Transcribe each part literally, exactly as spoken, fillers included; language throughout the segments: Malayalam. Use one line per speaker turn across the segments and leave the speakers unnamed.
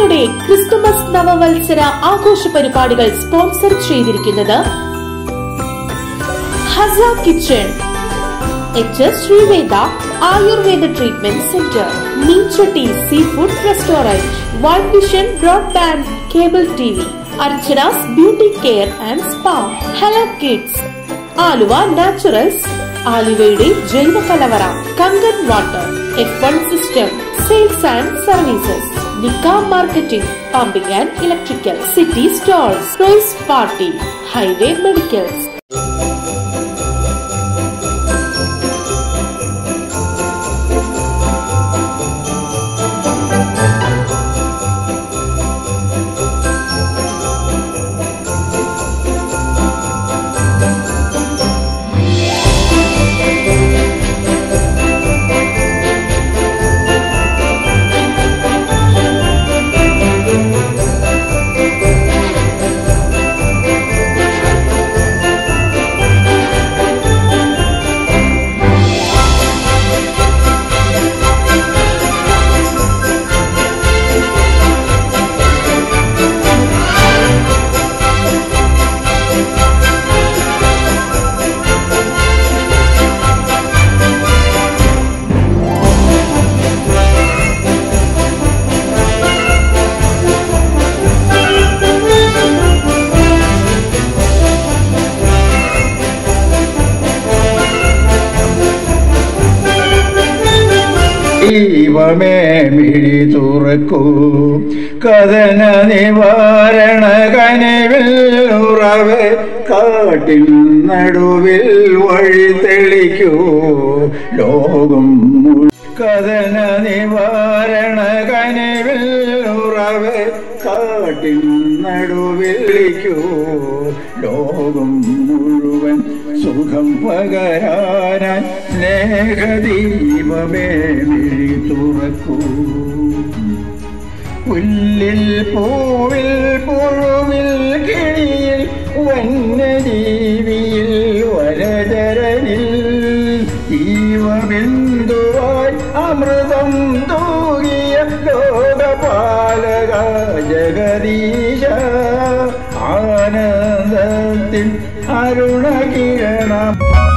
നിങ്ങളുടെ ക്രിസ്തുമസ് നവവത്സര ആഘോഷ പരിപാടികൾ സ്പോൺസർ ചെയ്തിരിക്കുന്നത് Hasa kitchen, H S Sreeveda Ayurveda treatment centre, Meenchatti sea food restaurant, white vision broadband cable T V, Archana's beauty care and spa, hello kids, Aluva naturals, ആലുവയുടെ ജൈവ കലവറ, Kankan water, F one system, sales and services, Nikka marketing, pumping and electrical, city stalls, price party, highway medicals.
ദൈവമേ മിഴി തുറക്കൂ, കഥന നിവാരണ കനിവിൽ ഉറവേ, കാട്ടിൻ നടുവിൽ വഴി തെളിക്കൂ ലോകം. കഥന നിവാരണ കനിവിൽ ഉറവേ, കാട്ടിൻ നടുവിളിക്കൂ ലോകം മുഴുവൻ സുഖം പകരാനായി സ്നേഹദീപമേ മിഴി തുറക്കൂ. പുല്ലിൽ പൂവിൽ പുഴുവിൽ കിളിയിൽ വന്യജീവിയിൽ വരചരനിൽ ജീവബിന്ദുവായി അമൃതം തൂകിയ ലോകപാലക ജഗദീശ, ആനന്ദത്തിൽ അരുണകിരണം.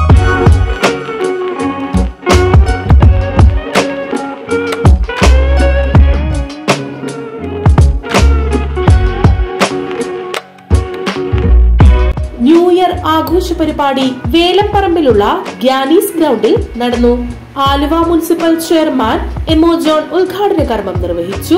ന്യൂ ഇയർ ആഘോഷ പരിപാടി വേലംപറമ്പിലുള്ള ഗ്യാനീസ് ഗ്രൗണ്ടിൽ നടന്നു. Aluva municipal chairman M O John ഉദ്ഘാടന കർമ്മം നിർവഹിച്ചു.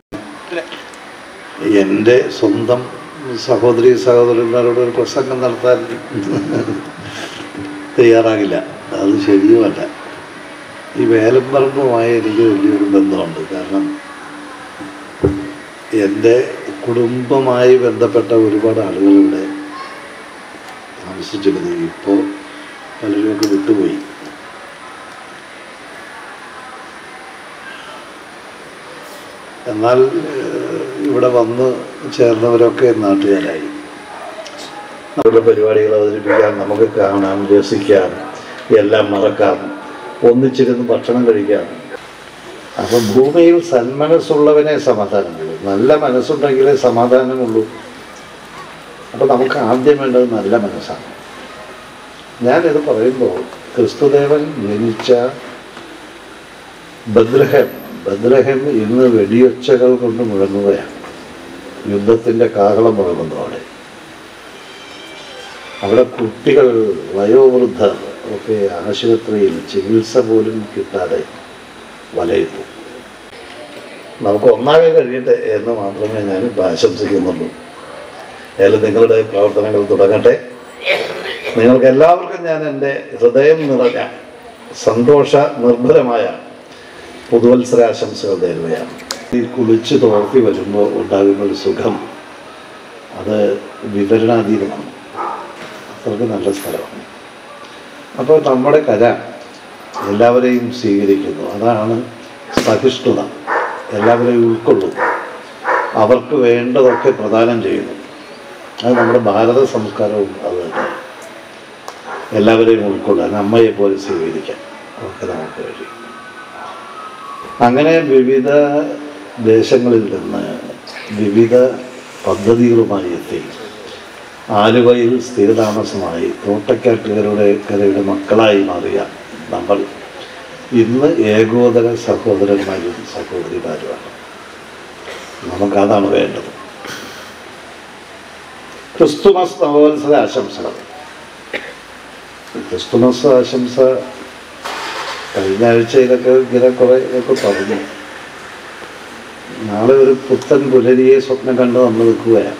എൻ്റെ സ്വന്തം സഹോദരി സഹോദരന്മാരോട് ഒരു പ്രസംഗം നടത്താൻ തയ്യാറാകില്ല, അത് ശരിയുമല്ല. ഈ വേലംപറമ്പുമായി എനിക്ക് വലിയൊരു ബന്ധമുണ്ട്. കാരണം എൻ്റെ കുടുംബമായി ബന്ധപ്പെട്ട ഒരുപാട് ആളുകളിവിടെ താമസിച്ചിരുന്നു. ഇപ്പോൾ പലരുമൊക്കെ വിട്ടുപോയി. എന്നാൽ ഇവിടെ വന്ന് ചേർന്നവരൊക്കെ നാട്ടുകാരായി. നമ്മുടെ പരിപാടികൾ അവതരിപ്പിക്കാൻ, നമുക്ക് കാണാം, രസിക്കാം, എല്ലാം മറക്കാം, ഒന്നിച്ചിരുന്ന് ഭക്ഷണം കഴിക്കാം. അപ്പം ഭൂമിയിൽ സന്മനസ്സുള്ളവനെ സമാധാനമുള്ളൂ. നല്ല മനസ്സുണ്ടെങ്കിലേ സമാധാനമുള്ളൂ. അപ്പം നമുക്ക് ആദ്യം വേണ്ടത് നല്ല മനസ്സാണ്. ഞാനിത് പറയുമ്പോൾ ക്രിസ്തുദേവൻ ജനിച്ച ബദ്ലഹേം ബദ്ലഹേം ഇന്ന് വെടിയൊച്ചകൾ കൊണ്ട് മുഴങ്ങുകയാണ്. യുദ്ധത്തിൻ്റെ കാഹളം മുഴങ്ങുന്നു. അവിടെ അവിടെ കുട്ടികൾ, വയോവൃദ്ധർ ഒക്കെ ആശുപത്രിയിൽ ചികിത്സ പോലും കിട്ടാതെ വലയിട്ടു. നമുക്ക് ഒന്നാകെ കഴിയട്ടെ എന്ന് മാത്രമേ ഞാനിപ്പോൾ ആശംസിക്കുന്നുള്ളൂ. ഏതായാലും നിങ്ങളുടെ പ്രവർത്തനങ്ങൾ തുടങ്ങട്ടെ. നിങ്ങൾക്ക് എല്ലാവർക്കും ഞാൻ എൻ്റെ ഹൃദയം നിറഞ്ഞ സന്തോഷ നിർഭരമായ പുതുവത്സരാശംസകൾ നേരുകയാണ്. ഈ കുളിച്ച് തോർത്തി വരുമ്പോൾ ഉണ്ടാകുന്നൊരു സുഖം അത് വിവരണാതീതമാണ്. അത്രയ്ക്ക് നല്ല സ്ഥലമാണ്. അപ്പോൾ നമ്മുടെ കല എല്ലാവരെയും സ്വീകരിക്കുന്നു. അതാണ് സഹിഷ്ണുത. എല്ലാവരെയും ഉൾക്കൊള്ളുന്നു, അവർക്ക് വേണ്ടതൊക്കെ പ്രദാനം ചെയ്യുന്നു. അത് നമ്മുടെ ഭാരത സംസ്കാരവും അത് തന്നെ. എല്ലാവരെയും ഉൾക്കൊള്ളാൻ, അമ്മയെ പോലെ സ്വീകരിക്കാൻ ഒക്കെ നമുക്ക് കഴിയും. അങ്ങനെ വിവിധ ദേശങ്ങളിൽ നിന്ന് വിവിധ പദ്ധതികളുമായി എത്തി ആലുവയിൽ സ്ഥിരതാമസമായി തോട്ടക്കാട്ടുകാരുടെ കരയുടെ മക്കളായി മാറിയ നമ്മൾ ഇന്ന് ഏകോദര സഹോദരന്മാരും സഹോദരിമാരുമാണ്. നമുക്കതാണ് വേണ്ടത്. ക്രിസ്തുമസ് നവവത്സര ആശംസകൾ. ക്രിസ്തുമസ് ആശംസ കഴിഞ്ഞ ആഴ്ചയിലൊക്കെ ഇങ്ങനെ കുറേ ഒക്കെ പറഞ്ഞു. നാളെ ഒരു പുത്തൻ പുലരിയെ സ്വപ്നം കണ്ട് നമ്മൾ നിൽക്കുകയാണ്.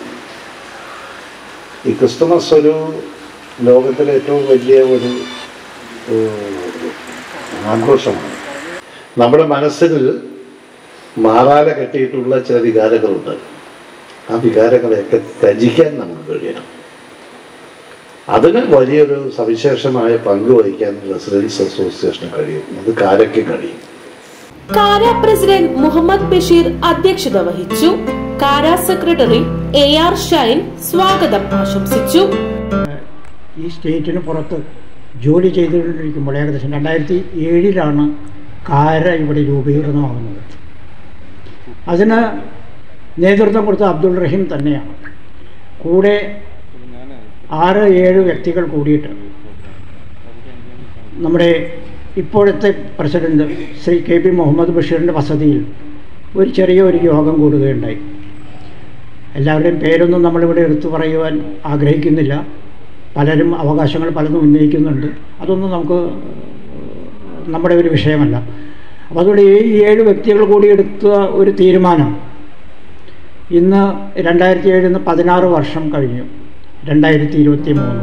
ഈ ക്രിസ്തുമസ് ഒരു ലോകത്തിലെ ഏറ്റവും വലിയ ഒരു ആഘോഷമാണ്. നമ്മുടെ മനസ്സിൽ മാറാല കെട്ടിയിട്ടുള്ള ചില വികാരങ്ങളുണ്ട്. ആ വികാരങ്ങളെയൊക്കെ ത്യജിക്കാൻ നമുക്ക് കഴിയണം. അതിന് വലിയൊരു സവിശേഷമായ പങ്ക് വഹിക്കാൻ റെസിഡൻസ് അസോസിയേഷന് കഴിയും. അത് കാരയ്ക്ക് കഴിയും.
കാര പ്രസിഡന്റ് മുഹമ്മദ് ബഷീർ അധ്യക്ഷത വഹിച്ചു. കാര സെക്രട്ടറി എ ആർ ഷൈൻ സ്വാഗതം ആശംസിച്ചു.
ഈ സ്റ്റേറ്റിന് പുറത്ത് ജോലി ചെയ്തുകൊണ്ടിരിക്കുമ്പോൾ ഏകദേശം രണ്ടായിരത്തി ഏഴിലാണ് കാര ഇവിടെ രൂപീകൃതമാകുന്നത്. അതിന് നേതൃത്വം കൊടുത്ത അബ്ദുൾ റഹീം തന്നെയാണ്. കൂടെ ആറ് ഏഴ് വ്യക്തികൾ കൂടിയിട്ട് നമ്മുടെ ഇപ്പോഴത്തെ president Shri K P Muhammad ബഷീറിൻ്റെ വസതിയിൽ ഒരു ചെറിയ ഒരു യോഗം കൂടുകയുണ്ടായി. എല്ലാവരുടെയും പേരൊന്നും നമ്മളിവിടെ എടുത്തു പറയുവാൻ ആഗ്രഹിക്കുന്നില്ല. പലരും അവകാശങ്ങൾ പലതും ഉന്നയിക്കുന്നുണ്ട്. അതൊന്നും നമുക്ക് നമ്മുടെ ഒരു വിഷയമല്ല. അപ്പോൾ അതുകൊണ്ട് ഈ ഏഴ് വ്യക്തികൾ കൂടി എടുത്ത ഒരു തീരുമാനം ഇന്ന് രണ്ടായിരത്തി ഏഴിൽ നിന്ന് പതിനാറ് വർഷം കഴിഞ്ഞു. രണ്ടായിരത്തി ഇരുപത്തി മൂന്ന്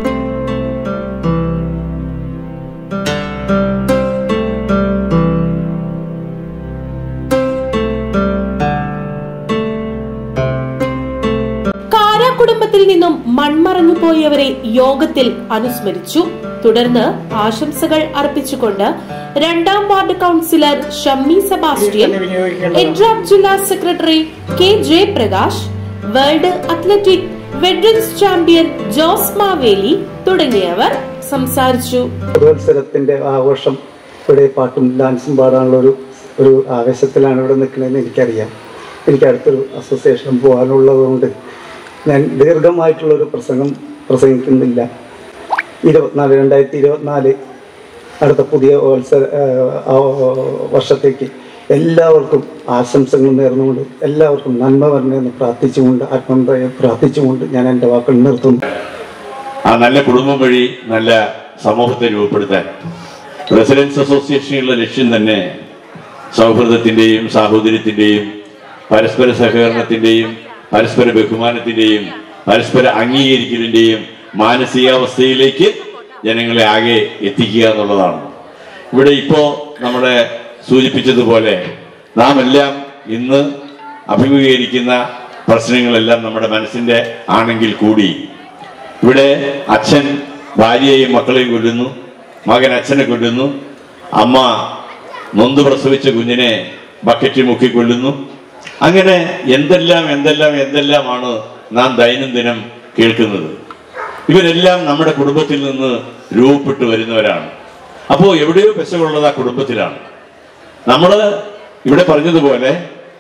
കുടുംബത്തിൽ നിന്നും മൺമറഞ്ഞു പോയവരെ യോഗത്തിൽ അനുസ്മരിച്ചു. തുടർന്ന് ആശംസകൾ അർപ്പിച്ചുകൊണ്ട് രണ്ടാം വാർഡ് കൌൺസിലർ ഷമ്മി സെബാസ്റ്റ്യൻ, എഡ്രാബ് ജില്ലാ secretary K Jayaprakash, world athletic veterans champion Jose Maveli തുടങ്ങിയവർ സംസാരിച്ചു.
പുതുവത്സരത്തിന്റെ ആഘോഷം ഇവിടെ പാട്ടും ഡാൻസും പാടാനുള്ള ഒരു ഒരു ആവേശത്തിലാണ് ഇവിടെ നിൽക്കുന്നതെന്ന് എനിക്കറിയാം. എനിക്ക് അടുത്തൊരു അസോസിയേഷൻ പോകാനുള്ളതുകൊണ്ട് ഞാൻ ദീർഘമായിട്ടുള്ളൊരു പ്രസംഗം പ്രസംഗിക്കുന്നില്ല. ഇരുപത്തിനാല് രണ്ടായിരത്തി ഇരുപത്തിനാല് അടുത്ത പുതിയ വത്സര വർഷത്തേക്ക് എല്ലാവർക്കും ആശംസകൾ നേർന്നുകൊണ്ട് എല്ലാവർക്കും നന്മ വരണമെന്ന് പ്രാർത്ഥിച്ചുകൊണ്ട് ആത്മഹൃദയം പ്രാർത്ഥിച്ചുകൊണ്ട് ഞാൻ എൻ്റെ വാക്കുകൾ നിർത്തുന്നു.
ആ നല്ല കുടുംബം വഴി നല്ല സമൂഹത്തെ രൂപപ്പെടുത്താൻ റെസിഡൻസ് അസോസിയേഷനുള്ള ലക്ഷ്യം തന്നെ സൗഹൃദത്തിൻ്റെയും സാഹോദര്യത്തിൻ്റെയും പരസ്പര സഹകരണത്തിൻ്റെയും പരസ്പര ബഹുമാനത്തിൻ്റെയും പരസ്പര അംഗീകരിക്കലിൻ്റെയും മാനസികാവസ്ഥയിലേക്ക് ജനങ്ങളെ ആകെ എത്തിക്കുക എന്നുള്ളതാണ്. ഇവിടെ ഇപ്പോൾ നമ്മളെ സൂചിപ്പിച്ചതുപോലെ നാം എല്ലാം ഇന്ന് അഭിമുഖീകരിക്കുന്ന പ്രശ്നങ്ങളെല്ലാം നമ്മുടെ മനസ്സിൻ്റെ ആണെങ്കിൽ കൂടി ഇവിടെ അച്ഛൻ ഭാര്യയെയും മക്കളെയും കൊല്ലുന്നു, മകൻ അച്ഛനെ കൊല്ലുന്നു, അമ്മ നൊന്ത് പ്രസവിച്ച കുഞ്ഞിനെ ബക്കറ്റിൽ മുക്കിക്കൊല്ലുന്നു. അങ്ങനെ എന്തെല്ലാം എന്തെല്ലാം എന്തെല്ലാമാണ് നാം ദൈനംദിനം കേൾക്കുന്നത്. ഇവരെല്ലാം നമ്മുടെ കുടുംബത്തിൽ നിന്ന് രൂപപ്പെട്ടു വരുന്നവരാണ്. അപ്പോൾ എവിടെയോ പെശകുള്ളത് ആ കുടുംബത്തിലാണ്. നമ്മൾ ഇവിടെ പറഞ്ഞതുപോലെ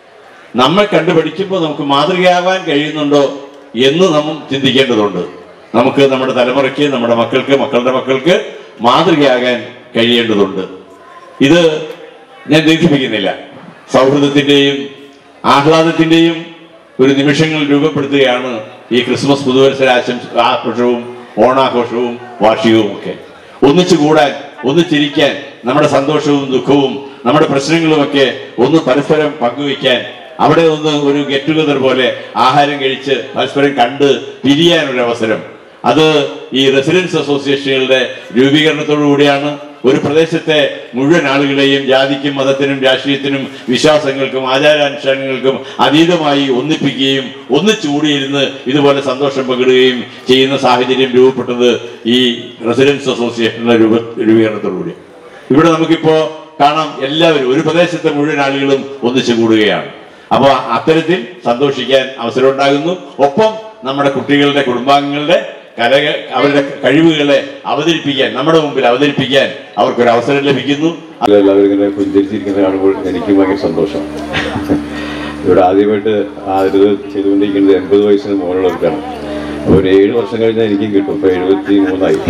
നമ്മൾ കണ്ടുപഠിക്കുമ്പോൾ നമുക്ക് മാതൃകയാവാൻ കഴിയുന്നുണ്ടോ എന്ന് നാം ചിന്തിക്കേണ്ടതുണ്ട്. നമുക്ക് നമ്മുടെ തലമുറയ്ക്ക്, നമ്മുടെ മക്കൾക്ക്, മക്കളുടെ മക്കൾക്ക് മാതൃകയാകാൻ കഴിയേണ്ടതുണ്ട്. ഇത് ഞാൻ ദീർഘിപ്പിക്കുന്നില്ല. സൗഹൃദത്തിൻ്റെയും ആഹ്ലാദത്തിൻ്റെയും ഒരു നിമിഷങ്ങൾ രൂപപ്പെടുത്തുകയാണ് ഈ ക്രിസ്മസ് പുതുവത്സര ആശംസ ആഘോഷവും ഓണാഘോഷവും വാർഷികവും ഒക്കെ. ഒന്നിച്ചു കൂടാൻ, ഒന്നിച്ചിരിക്കാൻ, നമ്മുടെ സന്തോഷവും ദുഃഖവും നമ്മുടെ പ്രശ്നങ്ങളുമൊക്കെ ഒന്ന് പരസ്പരം പങ്കുവയ്ക്കാൻ, അവിടെ ഒന്ന് ഒരു ഗെറ്റ് ടുഗദർ പോലെ ആഹാരം കഴിച്ച് പരസ്പരം കണ്ട് പിരിയാനൊരവസരം, അത് ഈ റെസിഡൻസ് അസോസിയേഷനുകളുടെ രൂപീകരണത്തോടു കൂടിയാണ്. ഒരു പ്രദേശത്തെ മുഴുവൻ ആളുകളെയും ജാതിക്കും മതത്തിനും രാഷ്ട്രീയത്തിനും വിശ്വാസങ്ങൾക്കും ആചാരാനുഷ്ഠാനങ്ങൾക്കും അതീതമായി ഒന്നിപ്പിക്കുകയും ഒന്നിച്ചുകൂടിയിരുന്ന് ഇതുപോലെ സന്തോഷം പങ്കിടുകയും ചെയ്യുന്ന സാഹചര്യം രൂപപ്പെട്ടത് ഈ റെസിഡൻസ് അസോസിയേഷനുടെ രൂപ രൂപീകരണത്തോടുകൂടി. ഇവിടെ നമുക്കിപ്പോൾ കാണാം, എല്ലാവരും ഒരു പ്രദേശത്തെ മുഴുവൻ ആളുകളും ഒന്നിച്ചു കൂടുകയാണ്. അപ്പോൾ അത്തരത്തിൽ സന്തോഷിക്കാൻ അവസരം ഉണ്ടാകുന്നു. ഒപ്പം നമ്മുടെ കുട്ടികളുടെ കുടുംബാംഗങ്ങളുടെ കല അവരുടെ കഴിവുകളെ അവതരിപ്പിക്കാൻ, നമ്മുടെ മുമ്പിൽ അവതരിപ്പിക്കാൻ അവർക്കൊരു അവസരം ലഭിക്കുന്നു.
എല്ലാവരും ഇങ്ങനെ പുഞ്ചിരിച്ചിരിക്കുന്ന കാണുമ്പോൾ എനിക്ക് ഭയങ്കര സന്തോഷം.
ഇവിടെ ആദ്യമായിട്ട് ആ ഇത് ചെയ്തുകൊണ്ടിരിക്കുന്നത് എൺപത് വയസ്സിന് മുകളിലൊക്കെയാണ്. അപ്പോൾ ഒരു ഏഴ് വർഷം കഴിഞ്ഞാൽ എനിക്കും കിട്ടും. ഇപ്പോൾ എഴുപത്തി മൂന്നായി.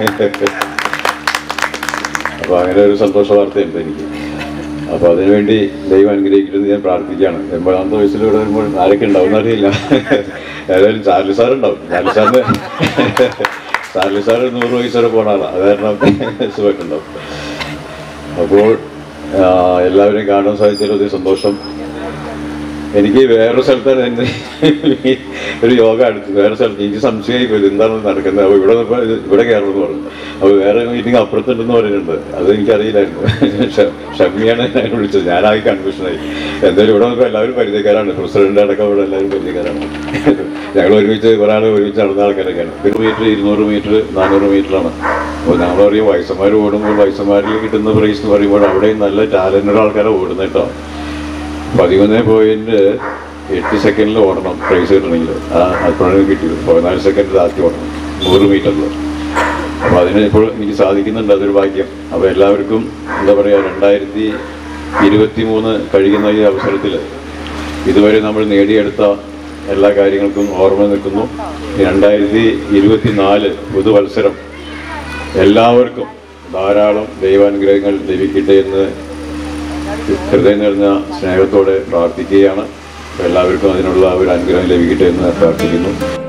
അപ്പോൾ അങ്ങനെ ഒരു സന്തോഷ വാർത്തയുണ്ട് എനിക്ക്. അപ്പോൾ അതിനുവേണ്ടി ദൈവം അനുഗ്രഹിക്കരുത് ഞാൻ പ്രാർത്ഥിക്കുകയാണ്. എൺപതാമത്തെ വയസ്സിൽ ഇവിടെ വരുമ്പോൾ ആരൊക്കെ ഉണ്ടാവും അറിയില്ല. ഏതായാലും ചാർലി സാറുണ്ടാവും. ചാർലി സാറിന് ചാർലി സാറ് നൂറ് വയസ്സ് വരെ പോണ ആളാണ്. അത് കാരണം സുഖമായിട്ടുണ്ടാവും. അപ്പോൾ എല്ലാവരെയും കാണാൻ സാധിച്ചതിൽ ഒത്തിരി സന്തോഷം. എനിക്ക് വേറൊരു സ്ഥലത്താണ് എന്നെ ഒരു യോഗ അടുത്ത് വേറെ സ്ഥലത്ത് എനിക്ക് സംശയമായി പോയത് എന്താണ് നടക്കുന്നത്. അപ്പോൾ ഇവിടെ ഇവിടെ കയറണമെന്ന് പറഞ്ഞു. അപ്പോൾ വേറെ മീറ്റിംഗ് അപ്പുറത്തുണ്ടെന്ന് പറയുന്നുണ്ട്. അത് എനിക്കറിയില്ലായിരുന്നു. ഷമ്മിയാണ് ഞാൻ വിളിച്ചത്. ഞാനാകെ കൺഫ്യൂഷനായി. എന്തായാലും ഇവിടെ നോക്കുമ്പോൾ എല്ലാവരും പരിചയക്കാരാണ്. പ്രസിഡന്റ് അടക്കം ഇവിടെ എല്ലാവരും പരിചയക്കാരാണ്. ഞങ്ങൾ ഒരുമിച്ച് കുറേ ആൾ ഒരുമിച്ച് നടന്ന ആൾക്കാരൊക്കെയാണ്. ഒരു മീറ്റർ ഇരുന്നൂറ് മീറ്റർ നാനൂറ് മീറ്ററാണ്. അപ്പോൾ ഞങ്ങൾ പറയും വയസ്സന്മാർ ഓടുമ്പോൾ വയസ്സന്മാരിൽ കിട്ടുന്ന പ്രൈസ് എന്ന് പറയുമ്പോൾ അവിടെയും നല്ല ടാലന്റഡ് ആൾക്കാരെ ഓടുന്ന കേട്ടോ. പതിമൂന്ന് പോയിന്റ് എട്ട് സെക്കൻഡിൽ ഓടണം പ്രൈസ് കിട്ടണമെങ്കിൽ. ആ അപ്പോഴാണ് കിട്ടിയത്. പതിനാല് സെക്കൻഡ് താത്തി ഓടണം നൂറ് മീറ്ററിൽ. അപ്പോൾ അതിന് ഇപ്പോൾ എനിക്ക് സാധിക്കുന്നുണ്ട്. അതൊരു ഭാഗ്യം. അപ്പോൾ എല്ലാവർക്കും എന്താ പറയുക, രണ്ടായിരത്തി ഇരുപത്തി മൂന്ന് കഴിയുന്ന ഈ അവസരത്തിൽ ഇതുവരെ നമ്മൾ നേടിയെടുത്ത എല്ലാ കാര്യങ്ങൾക്കും ഓർമ്മ നിൽക്കുന്നു. രണ്ടായിരത്തി ഇരുപത്തി നാല് പുതുവത്സരം എല്ലാവർക്കും ധാരാളം ദൈവാനുഗ്രഹങ്ങൾ ലഭിക്കട്ടെ എന്ന് ഹൃദയം നിറഞ്ഞ സ്നേഹത്തോടെ പ്രാർത്ഥിക്കുകയാണ്. എല്ലാവർക്കും അതിനുള്ള ഒരു അനുഗ്രഹം ലഭിക്കട്ടെ എന്ന് പ്രാർത്ഥിക്കുന്നു.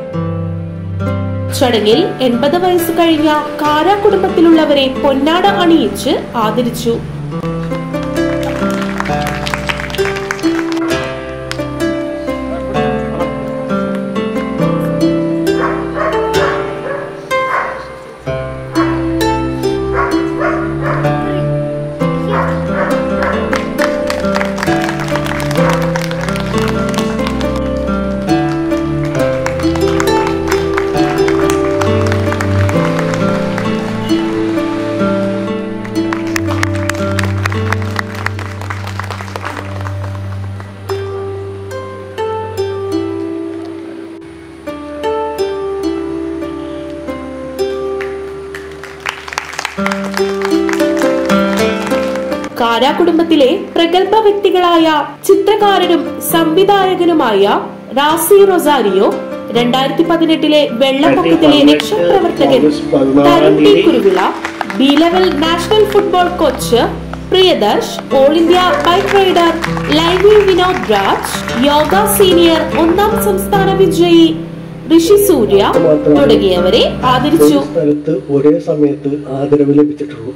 ചടങ്ങിൽ എൺപത് വയസ്സ് കഴിഞ്ഞ കാര കുടുംബത്തിലുള്ളവരെ പൊന്നാട അണിയിച്ച് ആദരിച്ചു. കാര കുടുംബത്തിലെ പ്രഗത്ഭ വ്യക്തികളായ ചിത്രകാരനും സംവിധായകനുമായ റാസി റൊസാരിയോ, രണ്ടായിരത്തി പതിനെട്ടിലെ വെള്ളപ്പൊക്കത്തിലെ രക്ഷാപ്രവർത്തകൻ Tarun T Kuruvila, B level national football coach Priyadarsh, all India bike rider ലൈവി വിനോദ് രാജ്, യോഗ സീനിയർ ഒന്നാം സംസ്ഥാന വിജയി ഋഷി സൂര്യ തുടങ്ങിയവരെ ആദരിച്ചു.
ഒരേ സമയത്ത് ആദരവ് ലഭിച്ചിട്ടുള്ളൂ.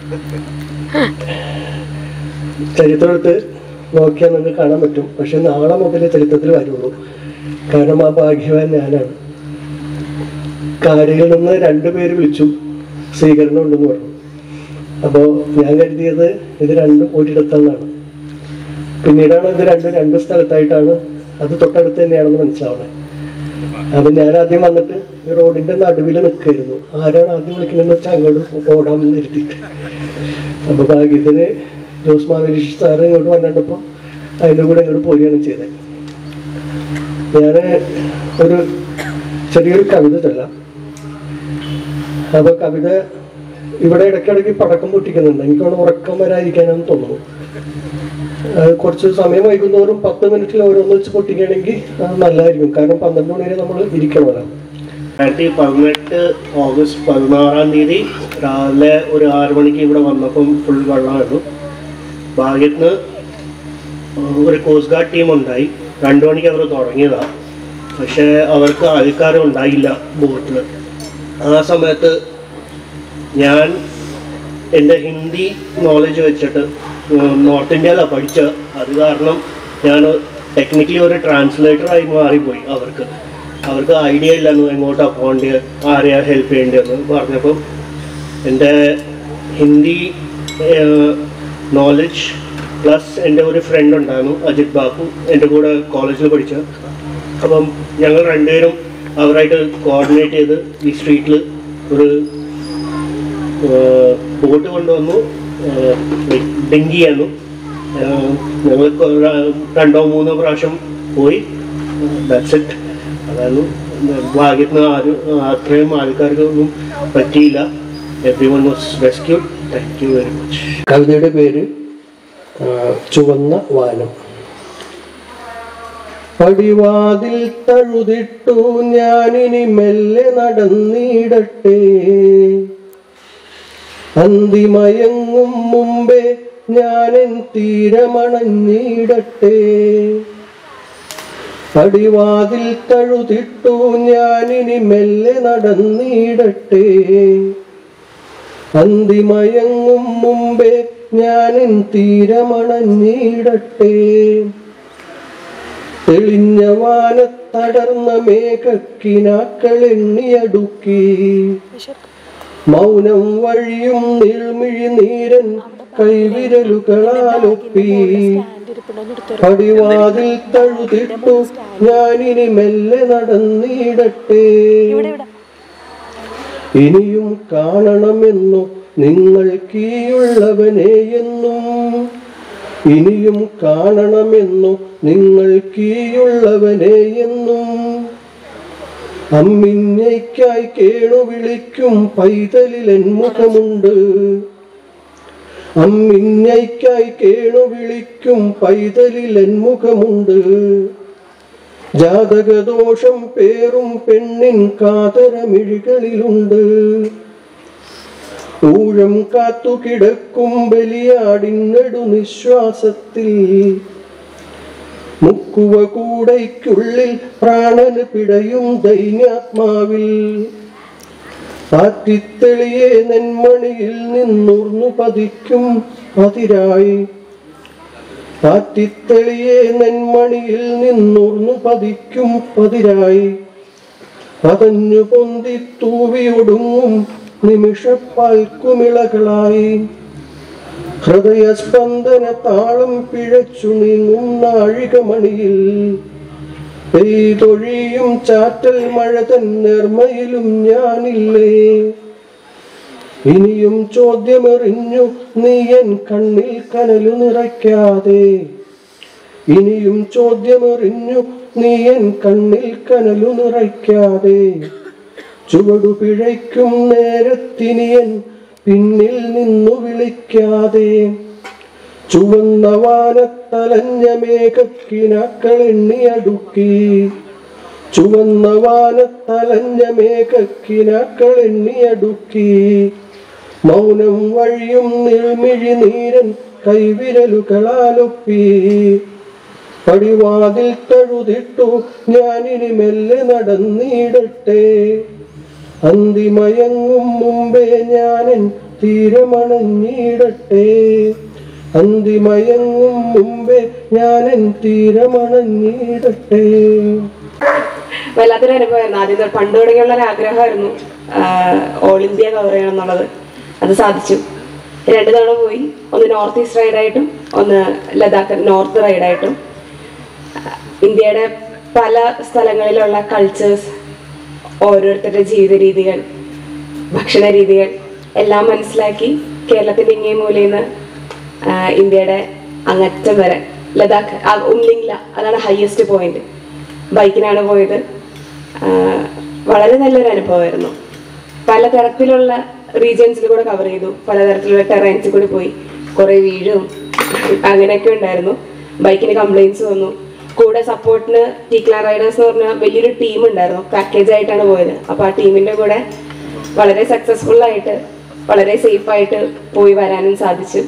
ചരിത്രത്തെ നോക്കിയാൽ നിങ്ങൾക്ക് കാണാൻ പറ്റും. പക്ഷെ നാളെ മുതലേ ചരിത്രത്തിൽ വരുള്ളൂ. കാരണം ആ ഭാഗ്യവാൻ ഞാനാണ്. കാരയിൽ നിന്ന് രണ്ടുപേര് വിളിച്ചു, സ്വീകരണം ഉണ്ടെന്ന് പറഞ്ഞു. അപ്പോൾ ഞാൻ കരുതിയത് ഇത് രണ്ടും ഒരിടത്താണെന്നാണ്. പിന്നീടാണ് ഇത് രണ്ടും രണ്ട് സ്ഥലത്തായിട്ടാണ്, അത് തൊട്ടടുത്ത് തന്നെയാണെന്ന് മനസ്സിലാവണേ. അപ്പം ഞാൻ ആദ്യം വന്നിട്ട് ഈ റോഡിന്റെ നടുവിൽ നിൽക്കായിരുന്നു. ആരാണ് ആദ്യം വിളിക്കുന്നതെന്ന് വെച്ചാൽ അങ്ങോട്ട് ഓടാമെന്ന് ഇരുത്തിയിട്ട്. അപ്പോൾ ഭാഗ്യത്തിന് ജോസ് മാവേലി സാറ് ഇങ്ങോട്ട് വന്നിട്ടപ്പോൾ അതിൻ്റെ കൂടെ ഇങ്ങോട്ട് പോവുകയാണ് ചെയ്തത്. ഞാൻ ഒരു ചെറിയൊരു കവിത ചൊല്ലാം. അപ്പോൾ കവിത ഇവിടെ ഇടയ്ക്കിടയ്ക്ക് പടക്കം പൊട്ടിക്കുന്നുണ്ട്. എനിക്കവിടെ ഉറക്കം വരാതിരിക്കാനാണെന്ന് തോന്നുന്നു. കുറച്ച് സമയം വൈകുന്നോറും പത്ത് മിനിറ്റിൽ ഓരോന്ന് വെച്ച് പൊട്ടിക്കുകയാണെങ്കിൽ അത് നല്ലതായിരിക്കും. കാരണം പന്ത്രണ്ട് മണി വരെ നമ്മൾ ഇരിക്കണമല്ലോ.
രണ്ടായിരത്തി പതിനെട്ട് ഓഗസ്റ്റ് പതിനാറാം തീയതി രാവിലെ ഒരു ആറു മണിക്ക് ഇവിടെ വന്നപ്പം ഫുൾ വെള്ളമായിരുന്നു. ഭാഗ്യത്തിന് ഒരു കോസ്റ്റ് ഗാർഡ് ടീം ഉണ്ടായി. രണ്ടു മണിക്ക് അവർ തുടങ്ങിയതാണ്. പക്ഷേ അവർക്ക് ആൾക്കാരും ഉണ്ടായില്ല ബോട്ടിൽ. ആ സമയത്ത് ഞാൻ എൻ്റെ ഹിന്ദി നോളജ് വെച്ചിട്ട് നോർത്ത് ഇന്ത്യയിലാണ് പഠിച്ചത്. അത് കാരണം ഞാൻ ടെക്നിക്കലി ഒരു ട്രാൻസ്ലേറ്ററായി മാറിപ്പോയി. അവർക്ക് അവർക്ക് ഐഡിയ ഇല്ലെന്ന് എങ്ങോട്ടാണ് പോകേണ്ടത്, ആരെയാണ് ഹെൽപ്പ് ചെയ്യേണ്ടതെന്ന് പറഞ്ഞപ്പം എൻ്റെ ഹിന്ദി നോളജ് പ്ലസ് എൻ്റെ ഒരു ഫ്രണ്ട് ഉണ്ടായിരുന്നു അജിത് ബാബു, എൻ്റെ കൂടെ കോളേജിൽ പഠിച്ച. അപ്പം ഞങ്ങൾ രണ്ടുപേരും അവരായിട്ട് കോർഡിനേറ്റ് ചെയ്ത് ഈ സ്ട്രീറ്റിൽ ഒരു ബോട്ട് കൊണ്ടുവന്നു. ഡെങ്കിയായിരുന്നു. ഞങ്ങൾ രണ്ടോ മൂന്നോ പ്രാവശ്യം പോയി. That's it. അതായിരുന്നു. ഭാഗ്യത്തിന് ആരും അത്രയും ആൾക്കാർക്കൊന്നും പറ്റിയില്ല. Everyone was rescued. Thank you very much.
കവിതയുടെ പേര് ചുവന്ന വാനം. പടിവാതിൽ തഴുതിട്ടു ഞാനിനി മെല്ലെ നടന്നിടട്ടെ. അന്തിമയങ്ങും മുമ്പേ ഞാനെൻ തീരമണഞ്ഞിടട്ടെ. പടിവാതിൽ തഴുതിട്ടു ഞാനിനി മെല്ലെ നടന്നിടട്ടെ. അന്തിമയങ്ങും മുമ്പേ ഞാനെൻ തീരമണഞ്ഞിടട്ടെ. തെളിഞ്ഞ വാനത്തടർന്ന മേഘക്കിനാക്കളെണ്ണിയടുക്കി. മൗനം വഴിയും നീൾമിഴി നീരൻ കൈവിരലുകളാലൊപ്പി. പടിവാതിൽ തഴുതിട്ടു ഞാനിനി മെല്ലെ നടന്നിടട്ടെ. ഇനിയും കാണണമെന്നു നിങ്ങൾക്കീയുള്ളവനെ എന്നും. ഇനിയും കാണണമെന്നു നിങ്ങൾക്കീയുള്ളവനെ എന്നും. അമ്മിഞ്ഞയ്ക്കായി കേണു വിളിക്കും പൈതലിലെൻ മുഖമുണ്ട്. അമ്മിഞ്ഞയ്ക്കായി കേണു വിളിക്കും പൈതലിലെൻ മുഖമുണ്ട്. ജാതകദോഷം പേറും പെണ്ണിൻ കാതരമിഴികളിലുണ്ട്. ഊഴം കാത്തു കിടക്കും ബലിയാടിനടു നിശ്വാസത്തിൽ. മുക്കുവ കൂടയ്ക്കുള്ളിൽ പ്രാണന് പിടയും ദൈന്യാത്മാവിൽ. പാറ്റിത്തെളിയെ നെന്മണിയിൽ നിന്നുർന്നു പതിക്കും പതിരായി. പാറ്റിത്തെളിയെ നെന്മണിയിൽ നിന്നുർന്നു പതിക്കും പതിരായി. പതഞ്ഞു പൊന്തി തൂവിയൊടുങ്ങും നിമിഷപ്പാൽക്കുമിളകളായി. ഹൃദയസ്പന്ദന താളം പിഴച്ചു നീങ്ങും നാഴികമണിയിൽ. പെയ്തൊഴിയും ചാറ്റൽ മഴ തൻ നിർമ്മയിലും ഞാനില്ലേ. ഇനിയും ചോദ്യമെറിഞ്ഞു നീയൻ കണ്ണിൽ കനലു നിറയ്ക്കാതെ. ഇനിയും ചോദ്യമെറിഞ്ഞു നീയൻ കണ്ണിൽ കനലു നിറയ്ക്കാതെ. ചുവടു പിഴയ്ക്കും നേരത്തിനിയൻ പിന്നിൽ നിന്നു വിളിക്കാതെ. ചുവന്ന വാനത്തലഞ്ഞ മേഘക്കിനാക്കളെണ്ണിയടുക്കി. ചുവന്ന വാനത്തലഞ്ഞ മേഘക്കിനാക്കളെണ്ണിയടുക്കി. മൗനം വഴിയും നീൾമിഴി നീരൻ കൈവിരലുകളാലൊപ്പി. പടിവാതിൽ തഴുതിട്ടു ഞാനിനി മെല്ലെ നടന്നിടട്ടെ. അന്തിമയങ്ങും മുമ്പേ ഞാനെൻ തീരമണഞ്ഞിടട്ടെ. അന്തിമയങ്ങും മുമ്പേ ഞാനെൻ തീരമണഞ്ഞിടട്ടെ.
വല്ലാത്തൊരു അനുഭവമായിരുന്നു. ആദ്യം പണ്ട് തുടങ്ങിയുള്ള ഒരു ആഗ്രഹമായിരുന്നു ഓൾ ഇന്ത്യ കവർ ചെയ്യണം എന്നുള്ളത്. അത് സാധിച്ചു. രണ്ട് തവണ പോയി. ഒന്ന് നോർത്ത് ഈസ്റ്റ് റൈഡായിട്ടും ഒന്ന് ലഡാക്ക് നോർത്ത് റൈഡായിട്ടും. ഇന്ത്യയുടെ പല സ്ഥലങ്ങളിലുള്ള കൾച്ചേഴ്സ്, ഓരോരുത്തരുടെ ജീവിത രീതികൾ, ഭക്ഷണ രീതികൾ എല്ലാം മനസ്സിലാക്കി കേരളത്തിൻ്റെ ഇങ്ങേ മൂലയിൽ നിന്ന് ഇന്ത്യയുടെ അങ്ങറ്റം വരെ ലഡാക്ക് ഉംലിംഗ്ല, അതാണ് ഹയസ്റ്റ് പോയിന്റ്. ബൈക്കിനാണ് പോയത്. വളരെ നല്ലൊരു അനുഭവമായിരുന്നു. പലതരത്തിലുള്ള റീജിയൻസിൽ കൂടെ കവർ ചെയ്തു. പലതരത്തിലുള്ള ടെറൈൻസിൽ കൂടി പോയി. കുറേ വീഴും അങ്ങനെയൊക്കെ ഉണ്ടായിരുന്നു. ബൈക്കിന് കംപ്ലയിൻസ് വന്നു. കൂടെ സപ്പോർട്ടിന് ടീക്ലാ റൈഡേഴ്സ് എന്ന് പറഞ്ഞാൽ വലിയൊരു ടീം ഉണ്ടായിരുന്നു. പാക്കേജ് ആയിട്ടാണ് പോയത്. അപ്പോൾ ആ ടീമിൻ്റെ കൂടെ വളരെ സക്സസ്ഫുൾ ആയിട്ട് വളരെ സേഫായിട്ട് പോയി വരാനും സാധിച്ചു.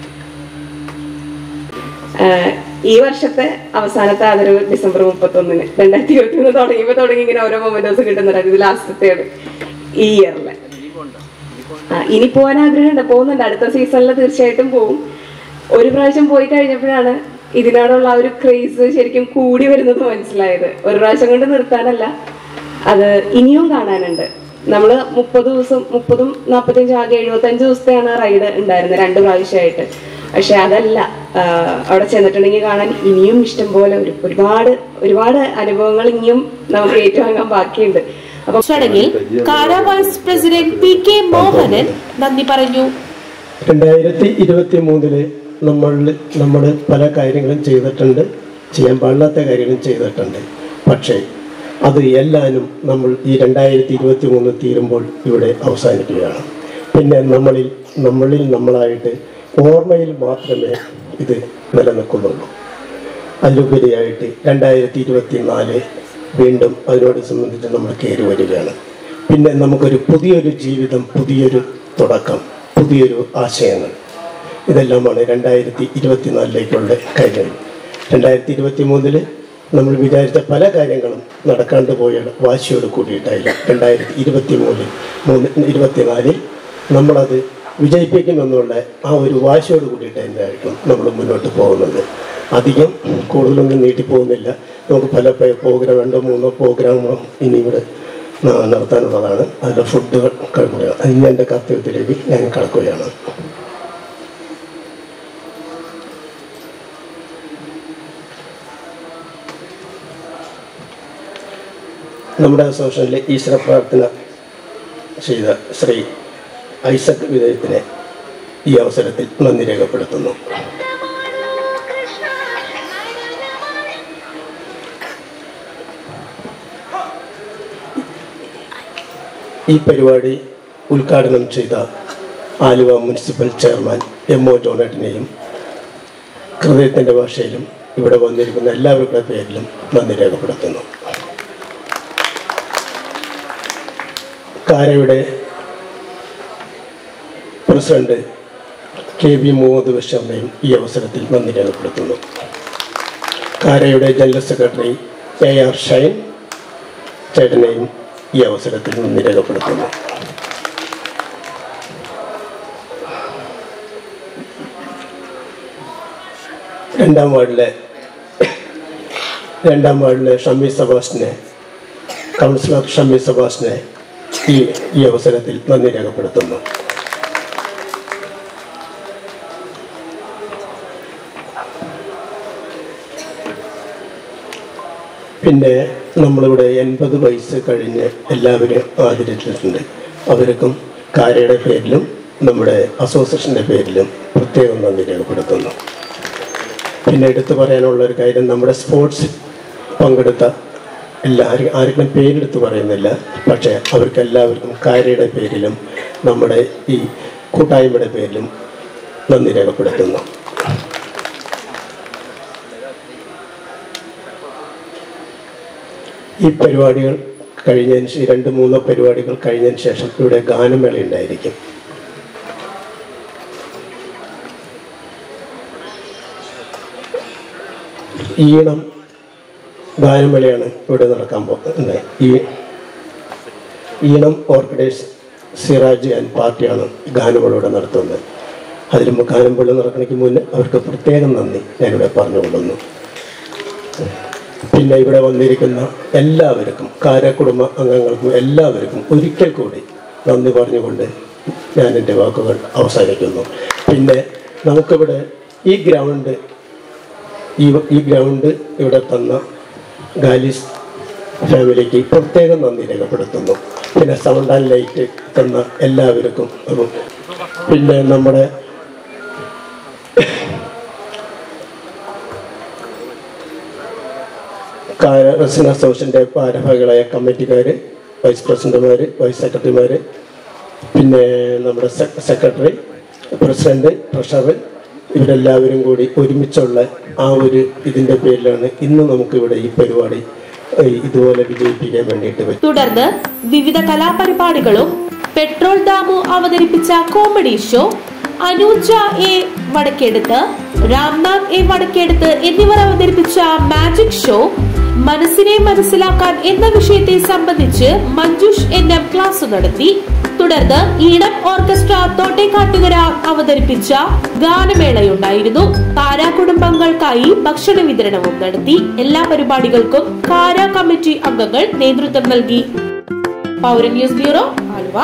ഈ വർഷത്തെ അവസാനത്തെ ആദരവ് ഡിസംബർ മുപ്പത്തൊന്നിന് രണ്ടായിരത്തി ഇരുപത്തി ഒന്ന് തുടങ്ങിയപ്പോൾ തുടങ്ങി ഇങ്ങനെ ഓരോ മൊമെന്റോസ് കിട്ടുന്നുണ്ടായിരുന്നു. ഇത് ലാസ്റ്റത്തേത് ഈ ഇയറിലെ. ഇനി പോകാൻ ആഗ്രഹമുണ്ട്, പോകുന്നുണ്ട്. അടുത്ത സീസണിൽ തീർച്ചയായിട്ടും പോകും. ഒരു പ്രാവശ്യം പോയി കഴിഞ്ഞപ്പോഴാണ് ഇതിനോടുള്ള ആ ഒരു ക്രേസ് ശരിക്കും കൂടി വരുന്നത് മനസ്സിലായത്. ഒരു പ്രാവശ്യം കൊണ്ട് നിർത്താനല്ല, അത് ഇനിയും കാണാനുണ്ട്. നമ്മൾ മുപ്പത് ദിവസം മുപ്പതും നാൽപ്പത്തഞ്ചും ആകെ എഴുപത്തഞ്ച് ദിവസത്തെയാണ് റൈഡ് ഉണ്ടായിരുന്നത് രണ്ട് പ്രാവശ്യമായിട്ട്. പക്ഷെ അതല്ല, അവിടെ ചെന്നിട്ടുണ്ടെങ്കിൽ കാണാൻ ഇനിയും ഇഷ്ടം പോലെ ഒരു ഒരുപാട് ഒരുപാട് അനുഭവങ്ങൾ ഇനിയും നമുക്ക് ഏറ്റുവാങ്ങാൻ ബാക്കിയുണ്ട്.
അപ്പൊ ചടങ്ങിൽ Kara vice president P K Mohanan നന്ദി പറഞ്ഞു.
രണ്ടായിരത്തി ഇരുപത്തി മൂന്നില് നമ്മൾ നമ്മൾ പല കാര്യങ്ങളും ചെയ്തിട്ടുണ്ട്, ചെയ്യാൻ പാടില്ലാത്ത കാര്യങ്ങളും ചെയ്തിട്ടുണ്ട്. പക്ഷേ അത് എല്ലാവരും നമ്മൾ ഈ രണ്ടായിരത്തി ഇരുപത്തി മൂന്ന് തീരുമ്പോൾ ഇവിടെ അവസാനിക്കുകയാണ്. പിന്നെ നമ്മളിൽ നമ്മളിൽ നമ്മളായിട്ട് ഓർമ്മയിൽ മാത്രമേ ഇത് നിലനിൽക്കുന്നുള്ളൂ. അതിലുപരിയായിട്ട് രണ്ടായിരത്തി ഇരുപത്തി നാല് വീണ്ടും അതിനോട് സംബന്ധിച്ച് നമ്മൾ കയറി വരികയാണ്. പിന്നെ നമുക്കൊരു പുതിയൊരു ജീവിതം, പുതിയൊരു തുടക്കം, പുതിയൊരു ആശയങ്ങൾ, ഇതെല്ലാമാണ് രണ്ടായിരത്തി ഇരുപത്തി നാലിലേക്കുള്ള കാര്യങ്ങൾ. രണ്ടായിരത്തി ഇരുപത്തി മൂന്നില് നമ്മൾ വിചാരിച്ച പല കാര്യങ്ങളും നടക്കാണ്ട് പോയ വാശിയോട് കൂടിയിട്ടായിരുന്നു രണ്ടായിരത്തി ഇരുപത്തി മൂന്നിൽ മൂന്ന് ഇരുപത്തിനാലിൽ നമ്മളത് വിജയിപ്പിക്കുമെന്നുള്ള ആ ഒരു വാശിയോട് കൂടിയിട്ട് തന്നെയായിരിക്കും നമ്മൾ മുന്നോട്ട് പോകുന്നത്. അധികം കൂടുതലൊന്നും നീട്ടിപ്പോകുന്നില്ല. നമുക്ക് പല പ്രോഗ്രാം, രണ്ടോ മൂന്നോ പ്രോഗ്രാമോ ഇനി ഇവിടെ നടത്താനുള്ളതാണ്. അതിൻ്റെ ഫുഡുകൾ കഴിഞ്ഞ അതിന് എൻ്റെ കർത്തവ്യത്തിലേക്ക് ഞാൻ കടക്കുകയാണ്. നമ്മുടെ അസോസിയേഷനിലെ ഈശ്വര പ്രാർത്ഥന ചെയ്ത ശ്രീ ഐസക് വിജയത്തിനെ ഈ അവസരത്തിൽ നന്ദി രേഖപ്പെടുത്തുന്നു. ഈ പരിപാടി ഉദ്ഘാടനം ചെയ്ത Aluva municipal chairman M O ജോണേട്ടിനെയും ഹൃദയത്തിൻ്റെ ഭാഷയിലും ഇവിടെ വന്നിരിക്കുന്ന എല്ലാവരുടെ പേരിലും നന്ദി രേഖപ്പെടുത്തുന്നു. കാരയുടെ പ്രസിഡന്റ് കെ വി മുഹമ്മദ് ബഷീറിനെയും ഈ അവസരത്തിൽ നന്ദി രേഖപ്പെടുത്തുന്നു. കാരയുടെ general secretary A R Shine ചേട്ടനെയും ഈ അവസരത്തിൽ നന്ദി രേഖപ്പെടുത്തുന്നു. രണ്ടാം വാർഡിലെ രണ്ടാം വാർഡിലെ ഷമി സബാസിനെ കൗൺസിലർ ഷമി സബാസിനെ ഈ ഈ അവസരത്തിൽ നന്ദി രേഖപ്പെടുത്തുന്നു. പിന്നെ നമ്മളിവിടെ എൺപത് വയസ്സ് കഴിഞ്ഞ് എല്ലാവരും ആദരിച്ചിട്ടുണ്ട്. അവർക്കും കാരയുടെ പേരിലും നമ്മുടെ അസോസിയേഷൻ്റെ പേരിലും പ്രത്യേകം നന്ദി രേഖപ്പെടുത്തുന്നു. പിന്നെ എടുത്തു പറയാനുള്ള ഒരു കാര്യം, നമ്മുടെ സ്പോർട്സ് പങ്കെടുത്ത എല്ലാവരും ആർക്കും പേരെടുത്ത് പറയുന്നില്ല, പക്ഷേ അവർക്കെല്ലാവർക്കും കാരയുടെ പേരിലും നമ്മുടെ ഈ കൂട്ടായ്മയുടെ പേരിലും നന്ദി രേഖപ്പെടുത്തുന്നു. ഈ പരിപാടികൾ കഴിഞ്ഞതിന് ശേഷം രണ്ട് മൂന്നോ പരിപാടികൾ കഴിഞ്ഞതിന് ശേഷം ഇവിടെ ഗാനമേള ഉണ്ടായിരിക്കും. ഈണം ഗാനമേളയാണ് ഇവിടെ നടക്കാൻ പോകുന്നത്. ഈ ഈണം ഓർക്കിഡേഴ്സ് സിറാജ് ആൻഡ് പാർട്ടിയാണ് ഗാനമേള ഇവിടെ നടത്തുന്നത്. അതിൽ ഗാനമേള നടക്കണമെങ്കിൽ മുന്നേ അവർക്ക് പ്രത്യേകം നന്ദി ഞാനിവിടെ പറഞ്ഞുകൊള്ളുന്നു. പിന്നെ ഇവിടെ വന്നിരിക്കുന്ന എല്ലാവർക്കും, കാരക്കുടുംബ അംഗങ്ങൾക്കും എല്ലാവർക്കും ഒരിക്കൽ കൂടി നന്ദി പറഞ്ഞുകൊണ്ട് ഞാൻ എൻ്റെ വാക്കുകൾ അവസാനിക്കുന്നു. പിന്നെ നമുക്കിവിടെ ഈ ഗ്രൗണ്ട് ഈ ഈ ഗ്രൗണ്ട് ഇവിടെ തന്ന ഗാലിസ് ഫാമിലിക്ക് പ്രത്യേകം നന്ദി രേഖപ്പെടുത്തുന്നു. പിന്നെ സൗണ്ട് ആൻഡ് ലൈറ്റ് തന്ന എല്ലാവർക്കും, പിന്നെ നമ്മുടെ റെസിഡൻ അസോസിയേഷൻ്റെ ഭാരവാഹികളായ കമ്മിറ്റിക്കാർ, വൈസ് പ്രസിഡന്റുമാർ, വൈസ് സെക്രട്ടറിമാർ, പിന്നെ നമ്മുടെ സെക്രട്ടറി, പ്രസിഡന്റ്, ട്രഷറർ, ഇവരെല്ലാവരും കൂടി ഒരുമിച്ചുള്ള ആ ഒരു ഇതിൻ്റെ പേരിലാണ് ഇന്ന് നമുക്കിവിടെ ഈ പരിപാടി ഇതുപോലെ വിജയിപ്പിക്കാൻ വേണ്ടിയിട്ട്.
തുടർന്ന് വിവിധ കലാപരിപാടികളും പെട്രോൾ ദാമു അവതരിപ്പിച്ച comedy show, Anuja A Vadakkedath, Ramnath A Vadakkedath എന്നിവർ അവതരിപ്പിച്ച മാജിക് ഷോ, മനസ്സിനെ മനസ്സിലാക്കാൻ എന്ന വിഷയത്തെ സംബന്ധിച്ച് മഞ്ജുഷ് എൻ എം ക്ലാസ് നടത്തി. തുടർന്ന് ഈണം ഓർക്കസ്ട്ര തോട്ടേക്കാട്ടുകര അവതരിപ്പിച്ച ഗാനമേളയുണ്ടായിരുന്നു. കാരാ കുടുംബങ്ങൾക്കായി ഭക്ഷണ വിതരണവും നടത്തി. എല്ലാ പരിപാടികൾക്കും കാരാ കമ്മിറ്റി അംഗങ്ങൾ നേതൃത്വം നൽകി. പൗരൻ ന്യൂസ് ബ്യൂറോ, ആലുവ.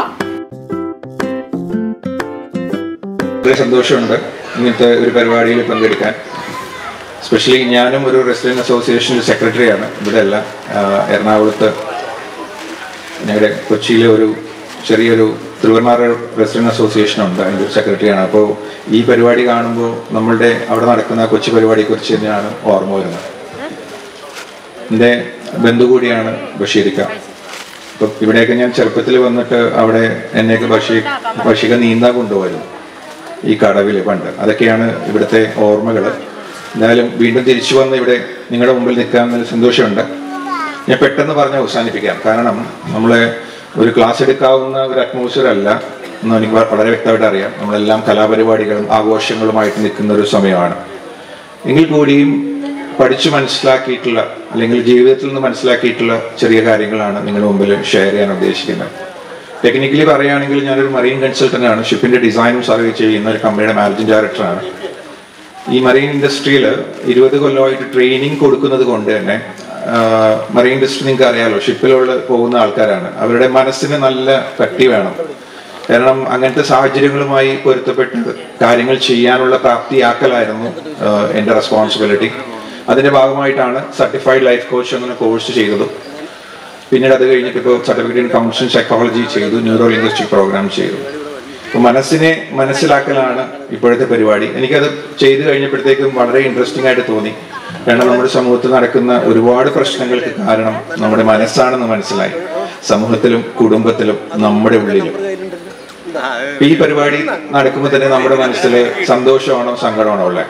വളരെ സന്തോഷമുണ്ട് ഇങ്ങനത്തെ ഒരു പരിപാടിയിൽ പങ്കെടുക്കാൻ. സ്പെഷ്യലി ഞാനും ഒരു റെസിഡന്റ് അസോസിയേഷൻ സെക്രട്ടറിയാണ്. ഇവിടെ അല്ല, എറണാകുളത്ത് ഞങ്ങളുടെ കൊച്ചിയിലെ ഒരു ചെറിയൊരു തിരുവണ്ണാറ റെസിഡന്റ് അസോസിയേഷൻ ഉണ്ട്, അതിൻ്റെ ഒരു സെക്രട്ടറിയാണ്. അപ്പോൾ ഈ പരിപാടി കാണുമ്പോൾ നമ്മളുടെ അവിടെ നടക്കുന്ന കൊച്ചി പരിപാടിയെക്കുറിച്ച് തന്നെയാണ് ഓർമ്മ വരുന്നത്. എൻ്റെ ബന്ധു കൂടിയാണ് ബഷീറിക്ക. ഇപ്പം ഇവിടെയൊക്കെ ഞാൻ ചെറുപ്പത്തിൽ വന്നിട്ട് അവിടെ എന്നെയൊക്കെ ബഷീർ ബഷീർ നീന്താൻ കൊണ്ടുപോയിരുന്നു ഈ കടവിൽ പണ്ട്. അതൊക്കെയാണ് ഇവിടുത്തെ ഓർമ്മകൾ. എന്തായാലും വീണ്ടും തിരിച്ചു വന്ന് ഇവിടെ നിങ്ങളുടെ മുമ്പിൽ നിൽക്കാൻ നല്ല സന്തോഷമുണ്ട്. ഞാൻ പെട്ടെന്ന് പറഞ്ഞ് അവസാനിപ്പിക്കാം. കാരണം നമ്മളെ ഒരു ക്ലാസ് എടുക്കാവുന്ന ഒരു അറ്റ്മോസ്ഫിയർ അല്ല എന്ന് എനിക്ക് വളരെ വ്യക്തമായിട്ട് അറിയാം. നമ്മളെല്ലാം കലാപരിപാടികളും ആഘോഷങ്ങളുമായിട്ട് നിൽക്കുന്ന ഒരു സമയമാണ്. എങ്കിൽ കൂടിയും പഠിച്ചു മനസ്സിലാക്കിയിട്ടുള്ള അല്ലെങ്കിൽ ജീവിതത്തിൽ നിന്ന് മനസ്സിലാക്കിയിട്ടുള്ള ചെറിയ കാര്യങ്ങളാണ് നിങ്ങളുടെ മുമ്പിൽ ഷെയർ ചെയ്യാൻ ഉദ്ദേശിക്കുന്നത്. ടെക്നിക്കലി പറയുകയാണെങ്കിൽ ഞാനൊരു മറീൻ കൺസൾട്ടൻ്റ് ആണ്. ഷിപ്പിൻ്റെ ഡിസൈനും സർവേ ചെയ്യുന്ന ഒരു കമ്പനിയുടെ മാനേജിംഗ് ഡയറക്ടറാണ്. ഈ മറീൻ ഇൻഡസ്ട്രിയിൽ ഇരുപത് കൊല്ലമായിട്ട് ട്രെയിനിങ് കൊടുക്കുന്നത് കൊണ്ട് തന്നെ മറീൻ ഇൻഡസ്ട്രി നിങ്ങൾക്ക് അറിയാലോ, ഷിപ്പിലുള്ള പോകുന്ന ആൾക്കാരാണ്. അവരുടെ മനസ്സിന് നല്ല കട്ടി വേണം. കാരണം അങ്ങനത്തെ സാഹചര്യങ്ങളുമായി പൊരുത്തപ്പെട്ട് കാര്യങ്ങൾ ചെയ്യാനുള്ള പ്രാപ്തിയാക്കലായിരുന്നു എൻ്റെ റെസ്പോൺസിബിലിറ്റി. അതിൻ്റെ ഭാഗമായിട്ടാണ് സർട്ടിഫൈഡ് ലൈഫ് കോച്ച് എന്ന കോഴ്സ് ചെയ്തത്. പിന്നീട് അത് കഴിഞ്ഞിട്ട് ഇപ്പോൾ സർട്ടിഫിക്കറ്റ് ഇൻ കൗൺസിലിംഗ് സൈക്കോളജി ചെയ്തു, ന്യൂറോ ലിംഗ്വിസ്റ്റിക് പ്രോഗ്രാം ചെയ്തു. അപ്പോൾ മനസ്സിനെ മനസ്സിലാക്കലാണ് ഇപ്പോഴത്തെ പരിപാടി. എനിക്കത് ചെയ്തു കഴിഞ്ഞപ്പോഴത്തേക്കും വളരെ ഇൻട്രസ്റ്റിംഗ് ആയിട്ട് തോന്നി. കാരണം നമ്മുടെ സമൂഹത്തിൽ നടക്കുന്ന ഒരുപാട് പ്രശ്നങ്ങൾക്ക് കാരണം നമ്മുടെ മനസ്സാണെന്ന് മനസ്സിലായി. സമൂഹത്തിലും കുടുംബത്തിലും നമ്മുടെ ഉള്ളിലും. ഈ പരിപാടി നടക്കുമ്പോൾ തന്നെ നമ്മുടെ മനസ്സിൽ സന്തോഷമാണോ സങ്കടമാണോ ഉള്ളത്?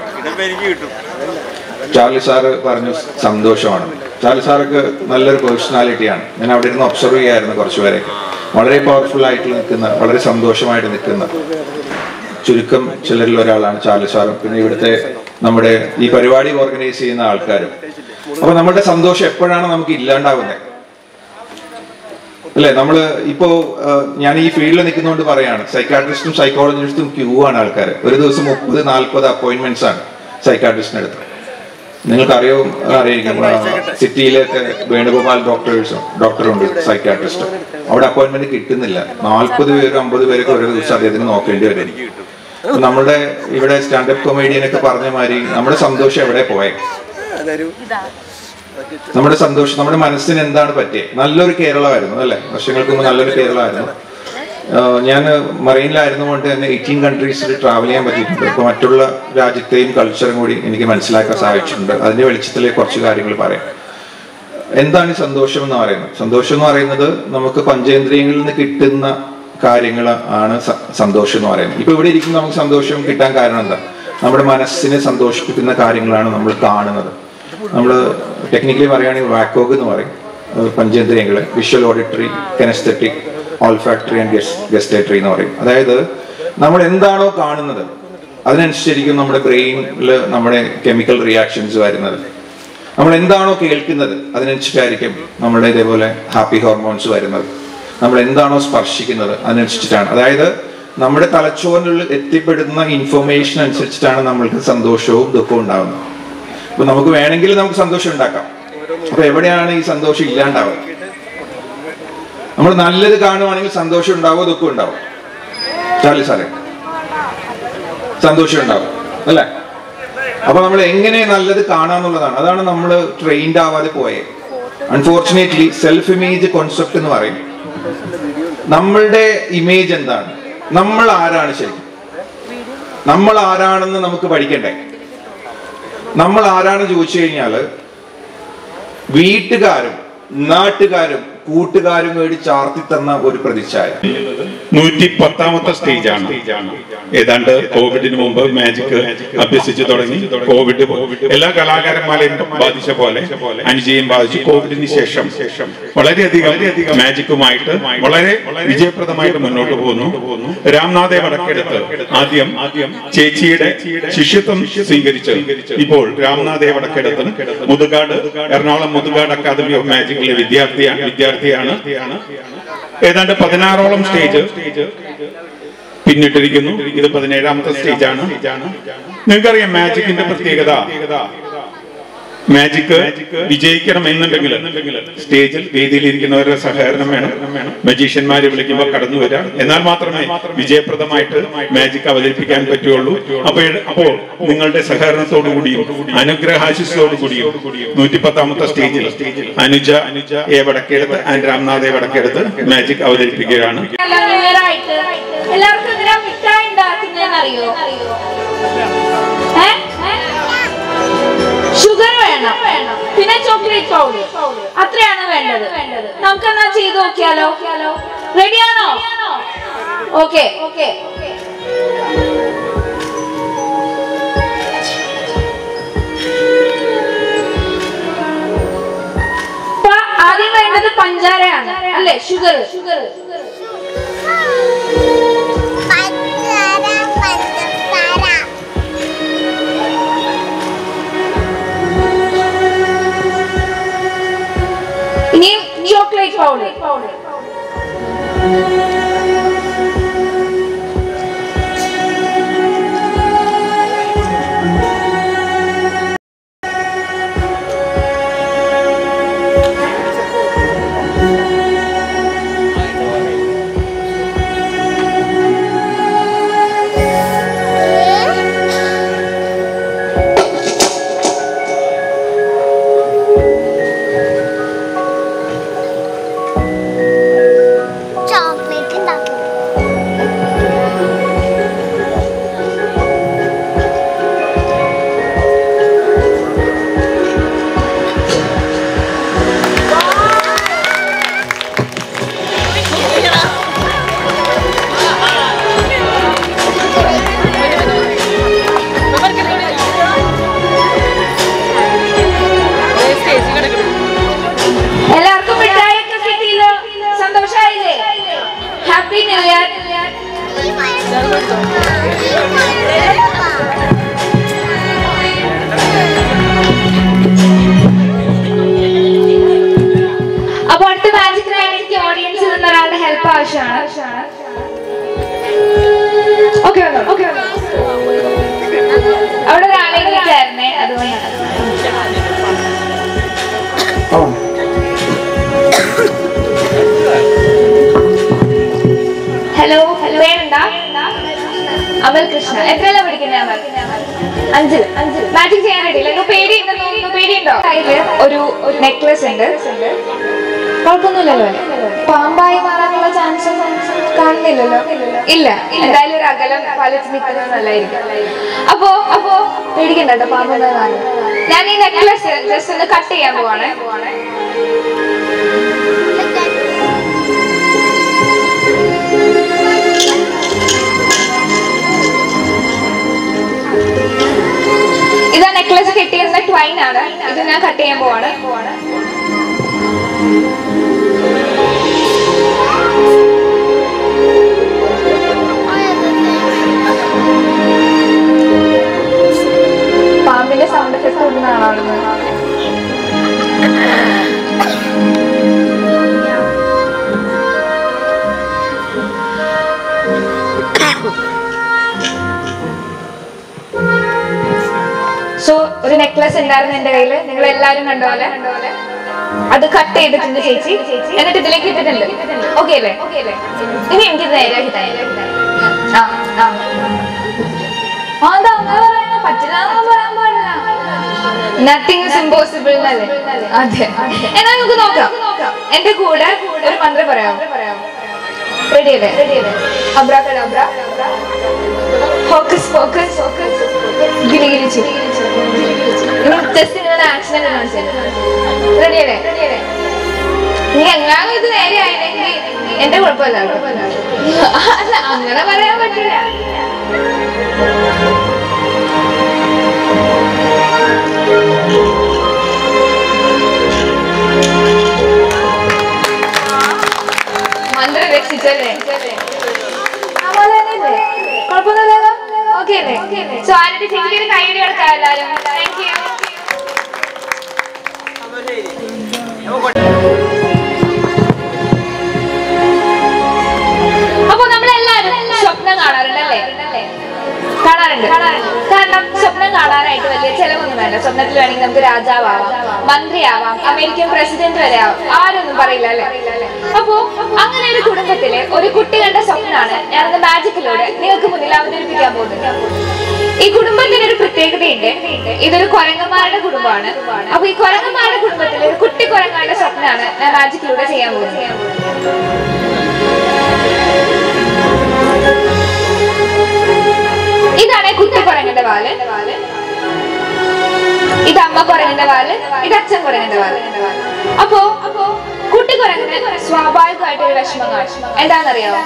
ചാർലി സാറ് പറഞ്ഞു സന്തോഷമാണ്. ചാർലി സാർക്ക് നല്ലൊരു പേഴ്സണാലിറ്റിയാണ്. ഞാൻ അവിടെ ഇരുന്ന് ഒബ്സർവ് ചെയ്യായിരുന്നു കുറച്ചുപേരെ. വളരെ പവർഫുൾ ആയിട്ട് നിൽക്കുന്ന, വളരെ സന്തോഷമായിട്ട് നിൽക്കുന്ന ചുരുക്കം ചിലരിൽ ഒരാളാണ് ചാർലി സാറും. പിന്നെ ഇവിടുത്തെ നമ്മുടെ ഈ പരിപാടി ഓർഗനൈസ് ചെയ്യുന്ന ആൾക്കാരും. അപ്പൊ നമ്മുടെ സന്തോഷം എപ്പോഴാണ് നമുക്ക് ഇല്ലാണ്ടാവുന്നത് അല്ലെ? നമ്മള് ഇപ്പോ ഞാൻ ഈ ഫീൽഡിൽ നിൽക്കുന്നതുകൊണ്ട് പറയാണ്, സൈക്കാട്രിസ്റ്റും സൈക്കോളജിസ്റ്റും ക്യൂ ആണ് ആൾക്കാർ. ഒരു ദിവസം മുപ്പത് നാൽപ്പത് അപ്പോയിന്റ്മെന്റ്സ് ആണ് സൈക്കാട്രിസ്റ്റിന് അടുത്ത്. നിങ്ങൾക്കറിയോ അറിയിക്കും, സിറ്റിയിലൊക്കെ വേണുഗോപാൽ ഡോക്ടേഴ്സും ഡോക്ടറുണ്ട് സൈക്കാട്രിസ്റ്റും. അവിടെ അപ്പോയിന്റ്മെന്റ് കിട്ടുന്നില്ല. നാൽപ്പത് പേരും അമ്പത് പേരൊക്കെ ഒരു ദിവസം അദ്ദേഹത്തിന് നോക്കേണ്ടി വരും. നമ്മുടെ ഇവിടെ സ്റ്റാൻഡപ്പ് കൊമേഡിയനൊക്കെ പറഞ്ഞ മാതിരി നമ്മുടെ സന്തോഷം എവിടെ പോയെ? നമ്മുടെ സന്തോഷം, നമ്മുടെ മനസ്സിന് എന്താണ് പറ്റിയത്? നല്ലൊരു കേരളമായിരുന്നു അല്ലെ? വർഷങ്ങൾക്ക് മുമ്പ് നല്ലൊരു കേരളമായിരുന്നു. ഞാൻ മറൈനിലായിരുന്നു കൊണ്ട് തന്നെ എയ്റ്റീൻ കൺട്രീസിൽ ട്രാവൽ ചെയ്യാൻ പറ്റിയിട്ടുണ്ട്. ഇപ്പൊ മറ്റുള്ള രാജ്യത്തെയും കൾച്ചറും കൂടി എനിക്ക് മനസ്സിലാക്കാൻ സാധിച്ചിട്ടുണ്ട്. അതിന്റെ വെളിച്ചത്തിലെ കുറച്ച് കാര്യങ്ങൾ പറയാം. എന്താണ് ഈ സന്തോഷം എന്ന് പറയുന്നത്? സന്തോഷം എന്ന് പറയുന്നത് നമുക്ക് പഞ്ചേന്ദ്രിയങ്ങളിൽ നിന്ന് കിട്ടുന്ന കാര്യങ്ങൾ ആണ് സന്തോഷം എന്ന് പറയുന്നത്. ഇപ്പൊ ഇവിടെ ഇരിക്കുന്ന നമുക്ക് സന്തോഷം കിട്ടാൻ കാരണം എന്താ? നമ്മുടെ മനസ്സിനെ സന്തോഷിപ്പിക്കുന്ന കാര്യങ്ങളാണ് നമ്മൾ കാണുന്നത്. നമ്മൾ ടെക്നിക്കലി പറയുകയാണെങ്കിൽ വാക്കോഗ് എന്ന് പറയും പഞ്ചേന്ദ്രിയങ്ങള്. Visual, auditory, kinaesthetic, olfactory and gustatory എന്ന് പറയും. അതായത് നമ്മൾ എന്താണോ കാണുന്നത് അതിനനുസരിച്ചിരിക്കും നമ്മുടെ ബ്രെയിനിൽ നമ്മുടെ കെമിക്കൽ റിയാക്ഷൻസ് വരുന്നത്. നമ്മൾ എന്താണോ കേൾക്കുന്നത് അതിനനുസരിച്ചായിരിക്കും നമ്മുടെ ഇതേപോലെ ഹാപ്പി ഹോർമോൺസ് വരുന്നത്. നമ്മൾ എന്താണോ സ്പർശിക്കുന്നത് അതിനനുസരിച്ചിട്ടാണ്. അതായത് നമ്മുടെ തലച്ചോറിനുള്ളിൽ എത്തിപ്പെടുന്ന ഇൻഫർമേഷൻ അനുസരിച്ചിട്ടാണ് നമ്മൾക്ക് സന്തോഷവും ദുഃഖവും ഉണ്ടാകുന്നത്. അപ്പൊ നമുക്ക് വേണമെങ്കിൽ നമുക്ക് സന്തോഷം ഉണ്ടാക്കാം. അപ്പൊ എവിടെയാണ് ഈ സന്തോഷം ഇല്ലാണ്ടാവുക? നമ്മൾ നല്ലത് കാണുവാണെങ്കിൽ സന്തോഷം ഉണ്ടാവോ ദുഃഖം ഉണ്ടാവും? ചാർലി സാറേ, സന്തോഷം ഉണ്ടാവും അല്ലെ? അപ്പൊ നമ്മൾ എങ്ങനെ നല്ലത് കാണാന്നുള്ളതാണ്. അതാണ് നമ്മൾ ട്രെയിൻഡ് ആവാതെ പോയെ. അൺഫോർച്ചുനേറ്റ്ലി സെൽഫ് ഇമേജ് കോൺസെപ്റ്റ് എന്ന് പറയും. നമ്മളുടെ ഇമേജ് എന്താണ്? നമ്മൾ ആരാണ്? ശരിക്കും നമ്മൾ ആരാണെന്ന് നമുക്ക് പഠിക്കണ്ടേ? നമ്മൾ ആരാണെന്ന് ചോദിച്ചു കഴിഞ്ഞാല് വീട്ടുകാരും നാട്ടുകാരും കൂട്ടുകാരും വേണ്ടി ചാർത്തി തന്ന ഒരു പ്രതിച്ഛായ.
നൂറ്റി പത്താമത്തെ സ്റ്റേജാണ്. ഏതാണ്ട് കോവിഡിന് മുമ്പ് മാജിക് അഭ്യസിച്ചു തുടങ്ങി. കോവിഡ് എല്ലാ കലാകാരന്മാരെയും ബാധിച്ച പോലെ അനുജയും ബാധിച്ചു. കോവിഡിന് ശേഷം വളരെയധികം മാജിക്കുമായിട്ട് വളരെ വിജയപ്രദമായിട്ട് മുന്നോട്ട് പോകുന്നു. രാംനാഥെ വടക്കെടുത്ത് ആദ്യം ചേച്ചിയുടെ ശിഷ്യത്വം സ്വീകരിച്ച് ഇപ്പോൾ രാംനാഥെ വടക്കെടുത്ത് മുതുകാട് എറണാകുളം മുതുകാട് അക്കാദമി ഓഫ് മാജിക്കിലെ വിദ്യാർത്ഥിയാണ് വിദ്യാർത്ഥിയാണ് ഏതാണ്ട് പതിനാറോളം സ്റ്റേജ് പിന്നിട്ടിരിക്കുന്നു. ഇത് പതിനേഴാമത്തെ സ്റ്റേജാണ്. നിങ്ങൾക്കറിയാം മാജിക്കിന്റെ പ്രത്യേകത, മാജിക് വിജയിക്കണം എന്നുണ്ടെങ്കിൽ സ്റ്റേജിൽ വേദിയിലിരിക്കുന്നവരുടെ സഹകരണം വേണം. മജീഷ്യന്മാരെ വിളിക്കുമ്പോൾ കടന്നു വരാം. എന്നാൽ മാത്രമേ വിജയപ്രദമായിട്ട് മാജിക് അവതരിപ്പിക്കാൻ പറ്റുള്ളൂ. അപ്പോൾ അപ്പോൾ നിങ്ങളുടെ സഹകരണത്തോടു കൂടിയും അനുഗ്രഹാശിസോടു കൂടിയും നൂറ്റി പത്താമത്തെ സ്റ്റേജിൽ Anuja A Vadakkedath and Ramnath A Vadakkedath magic അവതരിപ്പിക്കുകയാണ്.
എല്ലാവർക്കും എന്തിനാ മിഠായി ഉണ്ടാക്കുന്നതെന്നറിയോ? ഷുഗർ വേണം, പിന്നെ ചോക്ലേറ്റ് പൗഡർ, അത്രയാണ് വേണ്ടത്. നമുക്കെന്നാ ചെയ്ത് നോക്കിയാലോ? റെഡിയാണോ? ഓക്കെ ഓക്കെ പറയുന്നത് പഞ്ചാരയാണ് അല്ലേ? ഷുഗർ. ഇനിയും ചോക്ലേറ്റ് പൗഡർ. അപ്പൊ അടുത്ത മാജിക്കിനായി എനിക്ക് ഓഡിയൻസിൽ നിന്ന് ഒരാളുടെ ഹെൽപ്പ് ആവശ്യമാണ്. ഓക്കെ ഓക്കെ അവിടെ ഒരാളെ വിളിക്കായിരുന്നേ, അതുകൊണ്ടാണ്. ഹലോ ഹലോ പേരെന്താ? അമൽ കൃഷ്ണ. എത്രയല്ല പഠിക്കുന്നത് അമൽ? അഞ്ചിൽ. അഞ്ചിൽ മാജിക് ചെയ്യാൻ റെഡിയില്ല. പേടിയുണ്ടോ? പേടിയുണ്ടോ? കയ്യില് ഒരു നെക്ലസ് ഉണ്ട്. കുഴപ്പമൊന്നുമില്ലല്ലോ. പാമ്പായി മാറാനുള്ള ചാൻസ് കാണുന്നില്ലല്ലോ. ഇല്ല. എന്തായാലും ഒരു അകലം പാലിച്ച് നിൽക്കുന്നത് നല്ലതായിരിക്കും. അപ്പോ അപ്പോ പേടിക്കണ്ട കേട്ടോ, പാമ്പ്. ഞാൻ ഈ നെക്ലസ് ജസ്റ്റ് ഒന്ന് കട്ട് ചെയ്യാൻ പോവാണ്. ഇതാ നെക്ലസ് കെട്ടിയിരുന്ന ട്വൈൻ ആണ്. ഇത് ഞാൻ കട്ട് ചെയ്യാൻ പോവാണ്. പാമ്പിന്റെ സൗണ്ട് എഫക്ട് ഒന്നാണോ അവിടുന്ന്? സോ ഒരു നെക്ലസ് ഉണ്ടായിരുന്നു എന്റെ കയ്യില്, നിങ്ങൾ എല്ലാരും കണ്ടോലെ. അത് കട്ട് ചെയ്തിട്ടുണ്ട് ചേച്ചി, എന്നിട്ട് ഇതിലേക്ക് ഇട്ടിട്ടുണ്ട്. ഓക്കെ അല്ലേ? ഇനി എനിക്ക് നേരെയാക്കി തരാം. പറ്റില്ല പറയാൻ പാടില്ല. നത്തിങ് ഇസ് ഇമ്പോസിബിൾ എന്നല്ലേ? അതെ. എന്നാൽ നമുക്ക് നോക്കാം. എന്റെ കൂടെ ഒരു മന്ത്രം പറയാമോ? റെഡി അല്ലേ? അബ്രാകഡാബ്ര, ഹോക്കസ് പോക്കസ്, ഗിലിഗിലിച്ചു. ഇനി ജസ്റ്റ് നിങ്ങൾ ആക്ഷൻ കാണിച്ചു. റെഡി അല്ലേ? നീ എങ്ങാനും ഇത് നേരെ ആയില്ലെങ്കിൽ എന്റെ കുഴപ്പമില്ല. അല്ല, അങ്ങനെ പറയാൻ പറ്റില്ല. മന്ത്രം രക്ഷിച്ചല്ലേ? കുഴപ്പമൊന്നുമില്ലല്ലോ. ഓക്കെ അല്ലേ? സോ ആരുടെ ചേച്ചിക്ക് ഒരു കൈയടി കൊടുക്കാം എല്ലാവരും. Thank you. അപ്പൊ നമ്മളെല്ലാരും സ്വപ്നം കാണാറുണ്ടല്ലേ? കാണാറുണ്ട്. കാരണം സ്വപ്നം കാണാനായിട്ട് വലിയ ചെലവൊന്നും വേണ്ട. സ്വപ്നത്തിൽ വേണമെങ്കിൽ നമുക്ക് രാജാവാവാം, മന്ത്രിയാവാം, അമേരിക്കൻ പ്രസിഡന്റ് വരെ ആവാം. ആരൊന്നും പറയില്ല അല്ലെ? അപ്പോ അങ്ങനെ ഒരു കുടുംബത്തിലെ ഒരു കുട്ടികളുടെ സ്വപ്നമാണ് ഞാനത് മാജിക്കിലൂടെ നിങ്ങൾക്ക് മുന്നിൽ അവതരിപ്പിക്കാൻ പോകുന്നത്. ഈ കുടുംബത്തിന് ഒരു പ്രത്യേകതയുണ്ട്. ഇതൊരു കുരങ്ങന്മാരുടെ കുടുംബമാണ്. അപ്പൊ ഈ കുരങ്ങന്മാരുടെ കുടുംബത്തിലെ ഒരു കുട്ടി കുരങ്ങാരുടെ സ്വപ്നമാണ് ഞാൻ മാജിക്കിലൂടെ ചെയ്യാൻ പോകുന്നത്. ഇതാണ് കുട്ടി കുരങ്ങന്റെ വാല്, ഇത് അമ്മ കുരങ്ങന്റെ വാല്, ഇത് അച്ഛൻ കുരങ്ങന്റെ വാല്. അപ്പോ അപ്പോ കുട്ടി കുരങ്ങന് സ്വാഭാവികമായിട്ട് ഒരു വിഷമം കാണും. എന്താണെന്നറിയാമോ?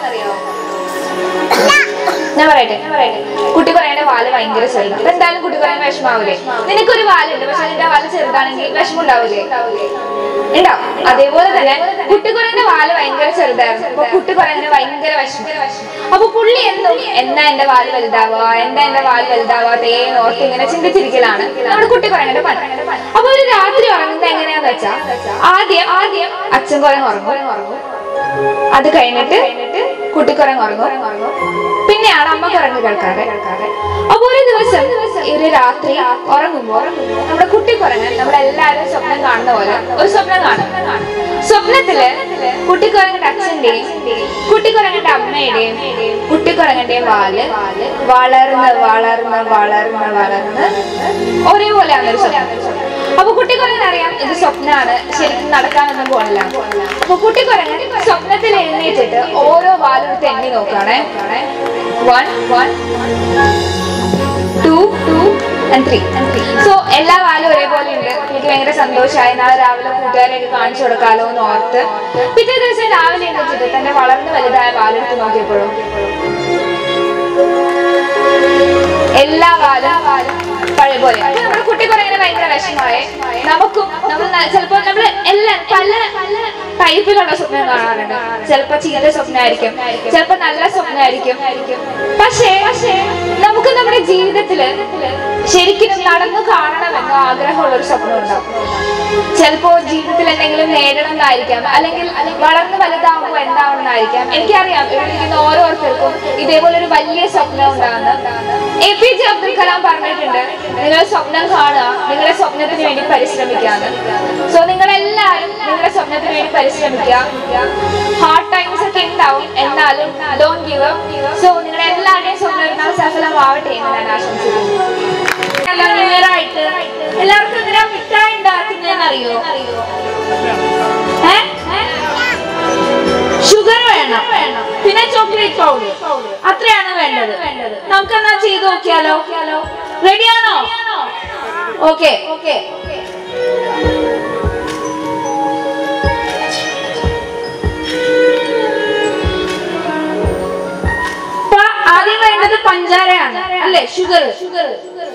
ഞാൻ പറയട്ടെ കുട്ടി കുരങ്ങന്റെ വാല് ഭയങ്കര ചെറുതാണ്. അപ്പൊ എന്തായാലും കുട്ടി കുരങ്ങ് വിഷമാവൂലേ? നിനക്കൊരു വാലുണ്ട്, പക്ഷെ നിന്റെ വാല് ചെറുതാണെങ്കിൽ വിഷമം ഉണ്ടാവൂലേ? ഉണ്ടാവും. അതേപോലെ തന്നെ കുട്ടിക്കുരങ്ങിന്റെ വാല് ഭയങ്കര ചെറുതായിരുന്നു. അപ്പൊ കുട്ടിക്കുരങ്ങിന് ഭയങ്കര വിഷമം. അപ്പൊ പുള്ളി എന്നും എന്നാ എന്റെ വാല് വലുതാവുക, എന്താ എന്റെ വാല് വലുതാവാത്തേ ഓർത്ത് ഇങ്ങനെ ചിന്തിച്ചിരിക്കലാണ് നമ്മുടെ കുട്ടിക്കുരങ്ങിന്റെ പണി. അപ്പൊ ഒരു രാത്രി ഉറങ്ങുന്നത് എങ്ങനെയാന്ന് വെച്ചാ ആദ്യം ആദ്യം അച്ഛൻ കുരങ്ങ് ഉറങ്ങും, അത് കഴിഞ്ഞിട്ട് കുട്ടിക്കുരങ്ങ് ഉറങ്ങും, പിന്നെയാണ് അമ്മ കുരങ്ങ് കേൾക്കാറ്. അപ്പൊ ഒരു ദിവസം ഒരു രാത്രി ഉറങ്ങുമ്പോ നമ്മുടെ കുട്ടിക്കുരങ്ങൻ നമ്മളെല്ലാരും സ്വപ്നം കാണുന്ന പോലെ ഒരു സ്വപ്നം കാണും. സ്വപ്നത്തില് കുട്ടിക്കുരങ്ങന്റെ അച്ഛന്റെയും കുട്ടിക്കുരങ്ങന്റെ അമ്മയുടെയും കുട്ടിക്കുരങ്ങന്റെയും വാല് വളർന്ന് വളർന്ന് വളർന്ന് വളർന്ന് ഒരേപോലെയാണ് ഒരു സ്വപ്നം. അപ്പൊ കുട്ടിക്കുരങ്ങൻ അറിയാം ഇത് സ്വപ്നമാണ്, ശരിക്കും നടക്കാനൊന്നും പോണില്ല. അപ്പൊ കുട്ടിക്കുരങ്ങൻ സ്വപ്നത്തിൽ എഴുന്നേറ്റിട്ട് ഓരോ വാലെടുത്ത് എണ്ണി നോക്കുകയാണെ. One one two two and three. So എല്ലാ വാലും ഒരേപോലെ ഉണ്ട്. എനിക്ക് ഭയങ്കര സന്തോഷമായി. നാളെ രാവിലെ കൂട്ടുകാരെയൊക്കെ കാണിച്ചു കൊടുക്കാലോ എന്ന് ഓർത്ത് പിറ്റേ ദിവസം രാവിലെ എഴുന്നേറ്റിട്ട് തന്നെ വളർന്ന് വലുതായ വാലെടുത്ത് നോക്കിയപ്പോഴും എല്ലാ വാലും പഴയ പോലെ. അപ്പൊ നമ്മുടെ കുട്ടിക്കുരങ്ങനെ ഭയങ്കര വിഷമമായി. നമുക്കും നമ്മൾ ചിലപ്പോ നമ്മള് എല്ലാം പല പല ടൈപ്പിലുള്ള സ്വപ്നം കാണാറുണ്ട്. ചിലപ്പോ ചീത്ത സ്വപ്നമായിരിക്കും, ചിലപ്പോ നല്ല സ്വപ്നമായിരിക്കും. പക്ഷേ പക്ഷേ നമുക്ക് നമ്മുടെ ജീവിതത്തില് ശരിക്കും നടന്നു കാണണമെന്ന് ആഗ്രഹമുള്ള ഒരു സ്വപ്നം ഉണ്ടാവും. ചിലപ്പോ ജീവിതത്തിൽ എന്തെങ്കിലും നേടണം എന്നായിരിക്കാം, അല്ലെങ്കിൽ വളർന്ന് വലുതാവുമ്പോ എന്താവണമെന്നായിരിക്കാം. എനിക്കറിയാം ഇവിടെ ഇരിക്കുന്ന ഓരോരുത്തർക്കും ഇതേപോലെ ഒരു വലിയ സ്വപ്നം ഉണ്ടാകുന്ന. A P J Abdul Kalam പറഞ്ഞിട്ടുണ്ട്, നിങ്ങൾ സ്വപ്നം കാണുക, നിങ്ങളുടെ സ്വപ്നത്തിന് വേണ്ടി പരിശ്രമിക്കാന്ന്. സോ നിങ്ങളെല്ലാവരും നിങ്ങളുടെ സ്വപ്നത്തിന് വേണ്ടി പരിശ്രമിക്കുക. ഹാർഡ് ടൈംസ് ഒക്കെ ഉണ്ടാവും, എന്നാലും ഡോണ്ട് ഗിവ് അപ്പ്. സോ നിങ്ങളുടെ എല്ലാവരുടെയും സ്വപ്നം സഫലമാവട്ടെ എന്ന് ഞാൻ ആശംസിക്കുന്നു. ായിട്ട് എല്ലാവർക്കും എന്തിനാ മിഠായി ഉണ്ടാക്കുന്നതെന്ന് അറിയോ? ഷുഗർ വേണം, പിന്നെ ചോക്ലേറ്റ് പൗഡർ, അത്രയാണ് വേണ്ടത്. നമുക്ക് എന്നാ ചെയ്ത് നോക്കിയാലോ? റെഡിയാണോ? ഓക്കെ ഓക്കെ ആദ്യം വേണ്ടത് പഞ്ചാരയാണ് അല്ലേ? ഷുഗർ ഷുഗർ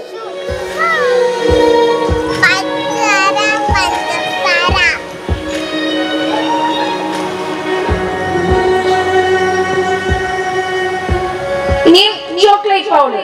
ഇനിയും ചോക്ലേറ്റ് പൗഡർ.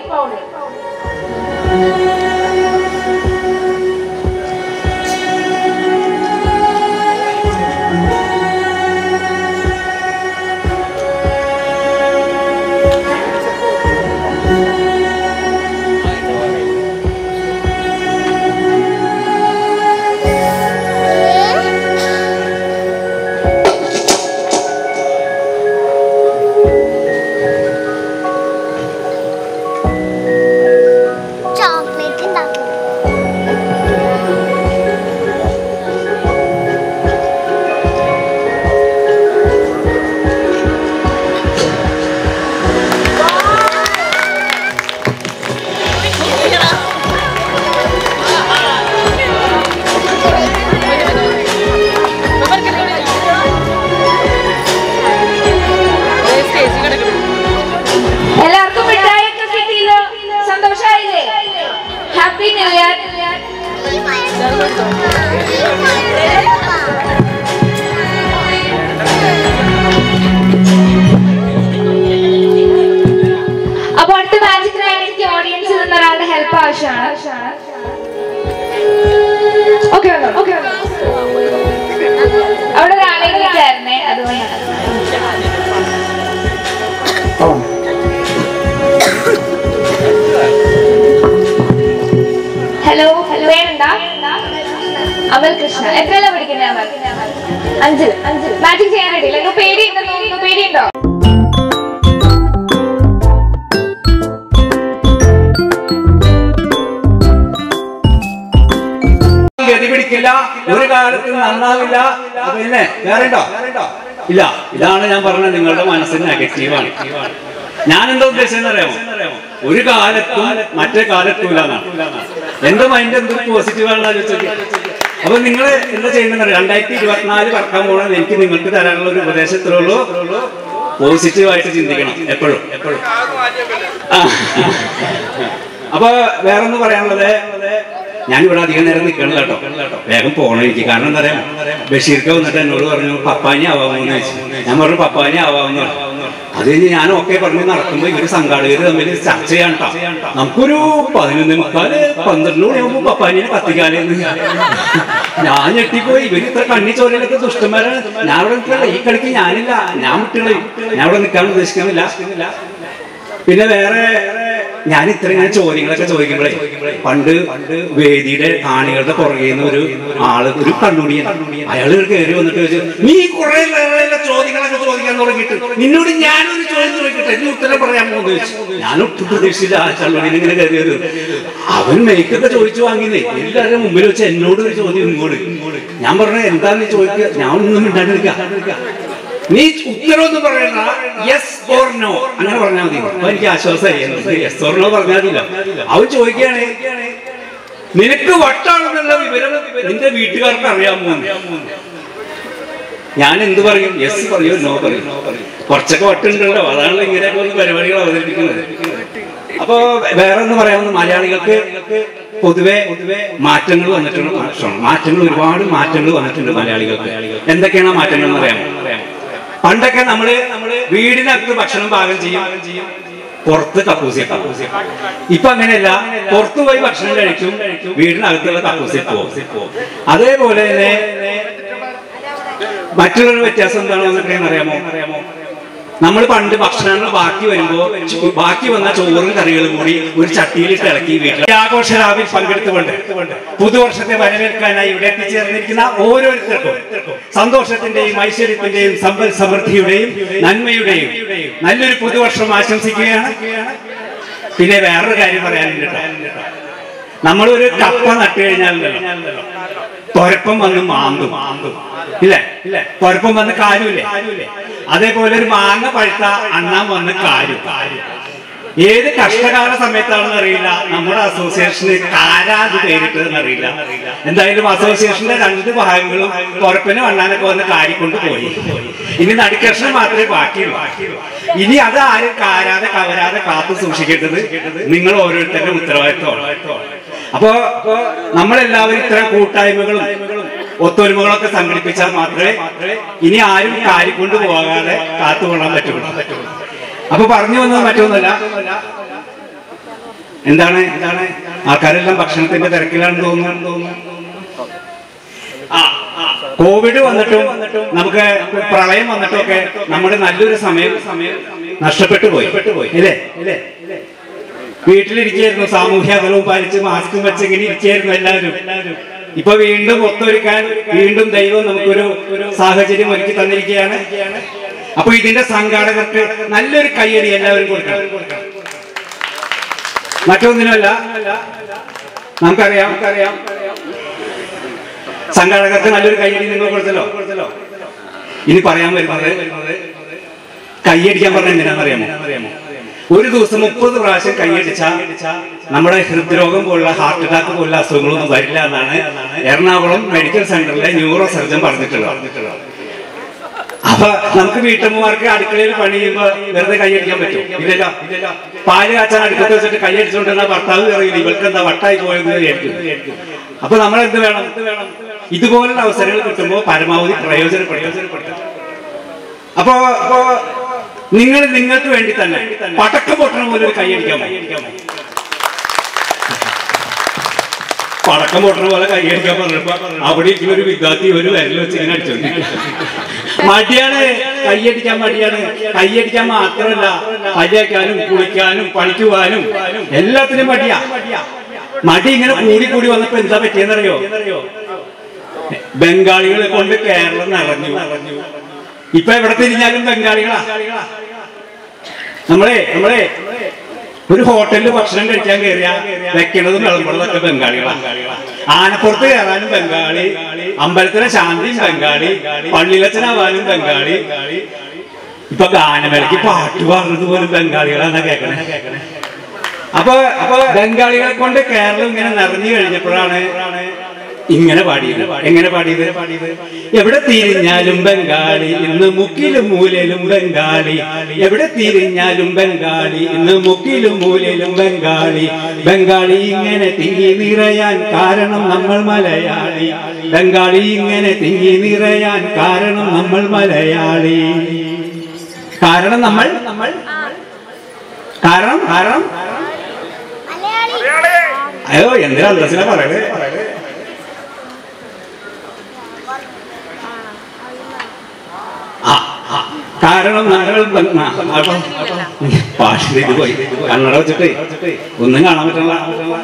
എല്ലാവർക്കും മിഠായിയൊക്കെ കിട്ടിയല്ലോ? സന്തോഷായില്ലേ? Happy new year. അപ്പൊ അടുത്ത മാജിക്കിനായി എനിക്ക് ഓഡിയൻസിൽ നിന്ന് ഒരാളുടെ ഹെൽപ്പ് ആവശ്യമാണ്. ഓക്കെ ഓക്കെ അവിടെ ഒരാളെ വിളിച്ചായിരുന്നേ, അതുകൊണ്ടാണ്. ഹലോ ഹലോ വേണ്ട. അമൽ കൃഷ്ണ. എത്രയല്ല പഠിക്കുന്നത് അമൽ? അഞ്ചിൽ. അഞ്ചിൽ മാജിക് ചെയ്യാൻ റെഡിയില്ല. പേടിയുണ്ടോ? പേടിയുണ്ടോ?
ഗതി പിടിക്കില്ല, ഒരു കാലത്തും നന്നാവില്ല. പിന്നെ വേറെ ഉണ്ടോ? ഇല്ല. ഇതാണ് ഞാൻ പറഞ്ഞത്, നിങ്ങളുടെ മനസ്സിന് നെഗറ്റീവാണ്. ഞാൻ എന്താ ഉദ്ദേശിച്ചെന്ന് അറിയാമോ? ഒരു കാലത്തും മറ്റേ കാലത്തും ഇല്ലാന്നാണ്. എന്റെ മൈൻഡ് എന്തൊരു പോസിറ്റീവാണെന്ന് ആലോചിച്ചു. അപ്പൊ നിങ്ങൾ എന്താ ചെയ്യുന്നത്? രണ്ടായിരത്തി ഇരുപത്തിനാല് പറക്കാൻ പോകണം. എനിക്ക് നിങ്ങൾക്ക് തരാനുള്ള ഒരു ഉപദേശത്തിലേ ഉള്ളൂ, പോസിറ്റീവായിട്ട് ചിന്തിക്കണം എപ്പോഴും എപ്പോഴും. അപ്പൊ വേറൊന്ന് പറയാനുള്ളത്, ഞാനിവിടെ അധികം നേരം നിൽക്കണില്ല കേട്ടോ, വേഗം പോകണം എനിക്ക്. കാരണം എന്താ പറയാ, ബഷീർക്ക് വന്നിട്ട് എന്നോട് പറഞ്ഞു പപ്പാനി ആവാമെന്ന് ചോദിച്ചു. ഞാൻ പറഞ്ഞു പപ്പാനി ആവാമെന്ന് പറഞ്ഞു. അത് കഴിഞ്ഞ് ഞാൻ ഓക്കെ പറഞ്ഞ് നടക്കുമ്പോൾ ഇവര് സംഘാടകർ തമ്മിൽ ചർച്ച ചെയ്യാൻ കേട്ടോ. നമുക്കൊരു പതിനൊന്ന് മുക്കാല് പന്ത്രണ്ട് മണിയാകുമ്പോ പപ്പാനിയെ കത്തിക്കാലെന്ന് ഞാൻ ഞെട്ടിപ്പോയി. ഇവര് ഇത്ര കണ്ണി ചോരയിലൊക്കെ ദുഷ്ടന്മാരാണ്. ഞാൻ അവിടെ നിൽക്കല്ല, ഈ കളിക്ക് ഞാനില്ല, ഞാൻ വിട്ടുകളയും, ഞാൻ അവിടെ നിൽക്കാൻ ഉദ്ദേശിക്കുന്നില്ല. പിന്നെ വേറെ ഞാൻ ഇത്ര ഇങ്ങനെ ചോദ്യങ്ങളൊക്കെ ചോദിക്കുമ്പോഴേ, പണ്ട് വേദിയുടെ കാണികളുടെ പുറകെ നിന്ന് ഒരു ആള്, ഒരു കണ്ണുടിയൻ, അയാള് കയറി വന്നിട്ട് ചോദിച്ചു, നീ കുറെ ചോദ്യങ്ങളൊക്കെ ചോദിക്കാൻ തുടങ്ങിയിട്ട് നിന്നോട് ഞാനൊരു ചോദ്യം ചോദിക്കട്ടെ, നീ ഉത്തരം പറയാൻ പോകുന്നു ചോദിച്ചു. ഞാൻ ഒട്ടും പ്രതീക്ഷിച്ചില്ല ആ കണ്ണുടിയൻ ഇങ്ങനെ കയറി വരും. അവൻ മേക്കൊക്കെ ചോദിച്ചു വാങ്ങിന്നേ, എല്ലാവരുടെ മുമ്പിൽ വെച്ച് എന്നോട് ഒരു ചോദ്യം ഇങ്ങോട്ട്. ഞാൻ പറഞ്ഞു എന്താന്ന് ചോദിക്കുക, ഞാൻ ഒന്നും മിണ്ടാണ്ടിരിക്കുക, നീ ഉത്തരവൊന്നും പറയണ്ട, യെസ് ഓർ നോ അങ്ങനെ പറഞ്ഞാൽ മതി. അപ്പൊ എനിക്ക് ആശ്വാസമായി, യെസ് ഓർ നോ പറഞ്ഞാൽ മതിയില്ല. അവൻ ചോദിക്കുകയാണ്, നിനക്ക് വട്ടാണെന്നുള്ള വിവരം നിന്റെ വീട്ടുകാർക്ക് അറിയാമോ? ഞാൻ എന്ത് പറയും, യെസ് പറയോ നോ പറയും? കുറച്ചൊക്കെ വട്ടുണ്ടല്ലോ, അതാണല്ലോ ഇങ്ങനെയൊക്കെ ഒന്ന് പരിപാടികൾ അവതരിപ്പിക്കുന്നത്. അപ്പൊ വേറെ ഒന്ന് പറയാവുന്ന, മലയാളികൾക്ക് പൊതുവെ മാറ്റങ്ങൾ വന്നിട്ടുണ്ട്. മാറ്റങ്ങൾ ഒരുപാട് മാറ്റങ്ങൾ വന്നിട്ടുണ്ട് മലയാളികൾക്ക്. എന്തൊക്കെയാണ് ആ മാറ്റങ്ങൾ എന്ന് അറിയാമോ? പണ്ടൊക്കെ നമ്മള് വീടിനകത്ത് ഭക്ഷണം പാകം ചെയ്യും, പുറത്ത് കക്കൂസിയ കക്കൂസിയ ഇപ്പൊ അങ്ങനെയല്ല, പുറത്തു പോയി ഭക്ഷണം കഴിക്കും, വീടിനകത്തുള്ള കക്കൂസിൽ പോകും. അതേപോലെ തന്നെ മറ്റുള്ളൊരു വ്യത്യാസം എന്താണെന്നൊക്കെ അറിയാമോ? നമ്മൾ പണ്ട് ഭക്ഷണങ്ങൾ ബാക്കി വരുമ്പോ ബാക്കി വന്ന ചോറും കറികളും കൂടി ഒരു ചട്ടിയിലിട്ട് ഇളക്കി വീട്ടിൽ ആഘോഷ രാവിൽ പങ്കെടുത്തുകൊണ്ട് പുതുവർഷത്തെ വരവേൽക്കാനായി ഇവിടെ എത്തിച്ചേർന്നിരിക്കുന്ന ഓരോരുത്തർക്കും സന്തോഷത്തിന്റെയും ഐശ്വര്യത്തിന്റെയും സമ്പൽ സമൃദ്ധിയുടെയും നന്മയുടെയും നല്ലൊരു പുതുവർഷം ആശംസിക്കുകയാണ്. പിന്നെ വേറൊരു കാര്യം പറയാനുണ്ട്. നമ്മളൊരു കപ്പ നട്ടു കഴിഞ്ഞാലുണ്ടല്ലോ, തൊരപ്പം വന്ന് മാന്തും ഇല്ലേ, തൊരപ്പം വന്ന് കാരുമില്ലേ? അതേപോലെ ഒരു മാങ്ങ പഴുത്ത അണ്ണാൻ വന്ന് കാരും. ഏത് കഷ്ടകാല സമയത്താണെന്ന് അറിയില്ല, നമ്മുടെ അസോസിയേഷന് കാരാത് പേരിട്ടതെന്ന് അറിയില്ല. എന്തായാലും അസോസിയേഷന്റെ രണ്ട് ഭാഗങ്ങളും തൊരപ്പനും അണ്ണാനൊക്കെ വന്ന് കാരിക്കൊണ്ട് പോയി. ഇനി നടുക്കഷ്ണം മാത്രമേ ബാക്കിയുള്ളൂ. ഇനി അത് ആരും കാരാതെ കവരാതെ കാത്തു സൂക്ഷിക്കേണ്ടത് നിങ്ങൾ ഓരോരുത്തരുടെ ഉത്തരവാദിത്വമാണ്. അപ്പോ നമ്മളെല്ലാവരും ഇത്തരം കൂട്ടായ്മകളും ഒത്തൊരുമകളൊക്കെ സംഘടിപ്പിച്ചാൽ മാത്രമേ ഇനി ആരും കാരിക്കൊണ്ട് പോകാതെ കാത്തുകൊള്ളാൻ പറ്റുള്ളൂ. അപ്പൊ പറഞ്ഞു വന്നത് മറ്റൊന്നുമല്ല, എന്താണ് എന്താണ് ആൾക്കാരെല്ലാം ഭക്ഷണത്തിന്റെ തിരക്കിലാണെന്ന് തോന്നുന്നു. ആ കോവിഡ് വന്നിട്ടും നമുക്ക് പ്രളയം വന്നിട്ടൊക്കെ നമ്മുടെ നല്ലൊരു സമയം സമയം നഷ്ടപ്പെട്ടു പോയി ഇല്ലേ ഇല്ലേ വീട്ടിലിരിക്കുകയായിരുന്നു, സാമൂഹ്യ അകലവും പാലിച്ച് മാസ്കും വെച്ച് ഇങ്ങനെ ഇരിക്കുകയായിരുന്നു എല്ലാവരും. ഇപ്പൊ വീണ്ടും ഒത്തൊരുക്കാൻ വീണ്ടും ദൈവം നമുക്കൊരു സാഹചര്യം ഒരുക്കി തന്നിരിക്കുകയാണ്. അപ്പൊ ഇതിന്റെ സംഘാടകർക്ക് നല്ലൊരു കയ്യടി എല്ലാവരും കൊടുക്കണം. മറ്റൊന്നിനുമല്ല, നമുക്കറിയാം നമുക്കറിയാം സംഘാടകർക്ക് നല്ലൊരു കയ്യടി നിങ്ങൾ കൊടുത്തല്ലോ. ഇനി പറയാൻ വരുന്നത് കയ്യടിക്കാൻ പറഞ്ഞ എന്തിനാണെന്നറിയാമോ? ഒരു ദിവസം മുപ്പത് പ്രാവശ്യം കൈയടിച്ച നമ്മുടെ ഹൃദ്രോഗം പോലുള്ള ഹാർട്ട് അറ്റാക്ക് പോലുള്ള അസുഖങ്ങളൊന്നും വരില്ല എന്നാണ് എറണാകുളം മെഡിക്കൽ സെന്ററിലെ ന്യൂറോ സർജൻ പറഞ്ഞിട്ടുള്ളത്. അപ്പൊ നമുക്ക് വീട്ടമ്മമാർക്ക് അടുക്കളയിൽ പണി ചെയ്യുമ്പോ വെറുതെ കൈയടിക്കാൻ പറ്റും? ഇല്ലല്ലോ. പാല് കാച്ചാൻ അടുക്കത്ത് വെച്ചിട്ട് കൈയടിച്ചുകൊണ്ടിരുന്ന ഭർത്താവ് അറിയില്ല ഇവർക്ക് എന്താ വട്ടായി പോയെന്ന് വിചാരിക്കും. അപ്പൊ നമ്മൾ എന്ത് വേണം? ഇതുപോലുള്ള അവസരങ്ങൾ കിട്ടുമ്പോൾ പരമാവധി പ്രയോജനപ്പെടുത്തുക. അപ്പോ അപ്പോ നിങ്ങൾ നിങ്ങൾക്ക് വേണ്ടി തന്നെ പടക്കം പൊട്ടണ പോലെ ഒരു കൈയടിക്കാൻ പടക്കം പൊട്ടണ പോലെ കൈയടിക്കാൻ പറഞ്ഞപ്പോ അവിടെ ഇരിക്കുന്ന ഒരു വിദ്യാർത്ഥി ഒരു വിരൽ വെച്ച് ഇങ്ങനെ അടിച്ചു. മടിയാണ്, കൈയടിക്കാൻ മടിയാണ്. കൈയടിക്കാൻ മാത്രമല്ല, പല്ലേക്കാനും കുളിക്കാനും പണിക്ക് പോകാനും എല്ലാത്തിനും മടിയാ. മടി ഇങ്ങനെ കൂടി കൂടി വന്നപ്പോ എന്താ പറ്റിയെന്നറിയോ? ബംഗാളികളെ കൊണ്ട് കേരളം നിറഞ്ഞു. ഇപ്പൊ എവിടെ തിരിഞ്ഞാലും ബംഗാളികളാ. നമ്മളെ നമ്മളെ ഒരു ഹോട്ടലിൽ ഭക്ഷണം കഴിക്കാൻ കയറിയ വെക്കണതും വിളമ്പുന്നതൊക്കെ ബംഗാളികളാ. ആനപ്പുറത്ത് കയറാനും ബംഗാളി, അമ്പലത്തിലെ ശാന്തിയും ബംഗാളി, പള്ളിയിലച്ചനാവാനും ബംഗാളി, ഇപ്പൊ ഗാനമേളയ്ക്ക് പാട്ട് പാടുന്നത് പോലും ബംഗാളികളാണ് കേൾക്കണേ. അപ്പൊ അപ്പൊ ബംഗാളികളെ കൊണ്ട് കേരളം ഇങ്ങനെ നിറഞ്ഞു കഴിഞ്ഞപ്പോഴാണ് ഇങ്ങനെ പാടിയത്. എങ്ങനെ പാടിയത്? എവിടെ തിരിഞ്ഞാലും ബംഗാളി, ഇന്ന് മുക്കിലും മൂലയിലും ബംഗാളി. എവിടെ തിരിഞ്ഞാലും ബംഗാളി, ഇന്ന് മുക്കിലും മൂലയിലും ബംഗാളി. ബംഗാളി ഇങ്ങനെ തിങ്ങി നിറയാൻ കാരണം നമ്മൾ മലയാളി. ബംഗാളി ഇങ്ങനെ തിങ്ങി നിറയാൻ കാരണം നമ്മൾ മലയാളി. കാരണം നമ്മൾ നമ്മൾ കാരണം കാരണം അയ്യോ എന്തിനാ അന്തസ്സിനെ പറയണേ? കാരണം പാട്ടിലേക്ക് പോയി കണ്ണട വെച്ചിട്ടേ ഒന്നും കാണാൻ പറ്റണ.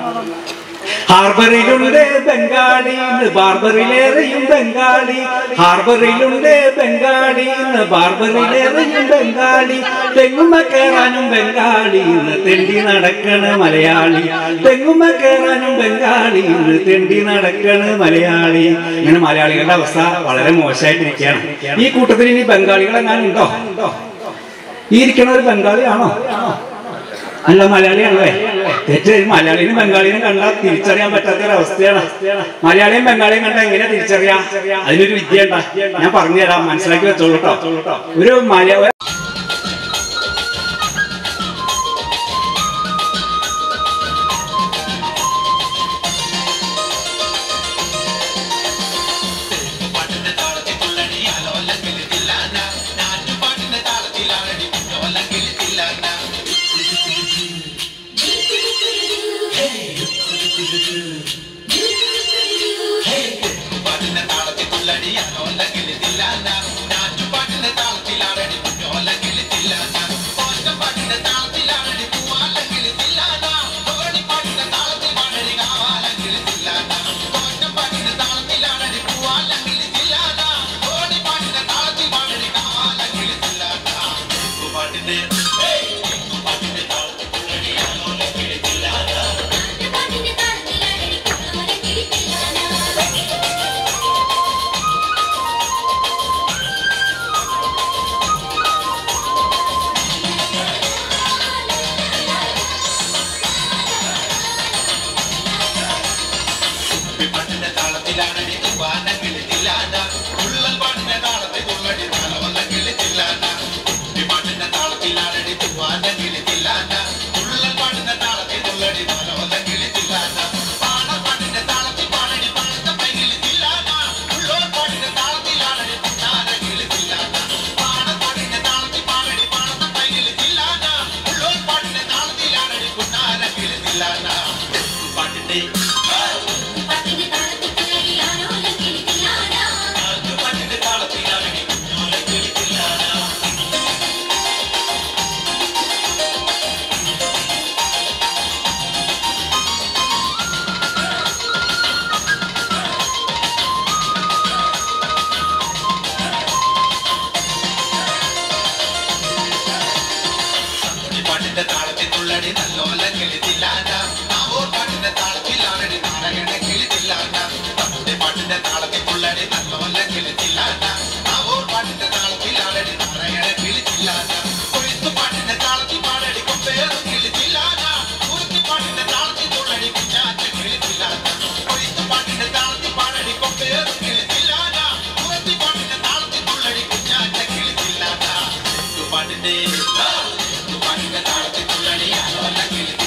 ഹാർബറിലുണ്ട് ബംഗാളി, ബാർബറിലേറെയും ബംഗാളി. ഹാർബറിലുണ്ട് ബംഗാളി, ബാർബറിലേറെയും ബംഗാളി. തെങ്ങുമ്മ കയറാനും ബംഗാളി, തെണ്ടി നടക്കണ മലയാളി. തെങ്ങുമ്മ കയറാനും ബംഗാളി, തെണ്ടി നടക്കണ മലയാളി. ഇങ്ങനെ മലയാളികളുടെ അവസ്ഥ വളരെ മോശമായിട്ടിരിക്കുകയാണ്. ഈ കൂട്ടത്തിൽ ഇനി ബംഗാളികളെങ്ങാനും ഉണ്ടോ? ഈ ഇരിക്കണ ഒരു ബംഗാളിയാണോ? അല്ല, മലയാളിയാണല്ലേ. തെറ്റ്. മലയാളിനും ബംഗാളിനും കണ്ടാൽ തിരിച്ചറിയാൻ പറ്റാത്തൊരവസ്ഥയാണ്. മലയാളിയും ബംഗാളിയും കണ്ടാൽ എങ്ങനെ തിരിച്ചറിയാം? അതിനൊരു വിദ്യ ഉണ്ടാ, ഞാൻ പറഞ്ഞു തരാം, മനസ്സിലാക്കി വെച്ചോളൂ കേട്ടോ. ഒരു മലയാള
പാട്ടിന്റെ താളത്തിൽ തുള്ളടി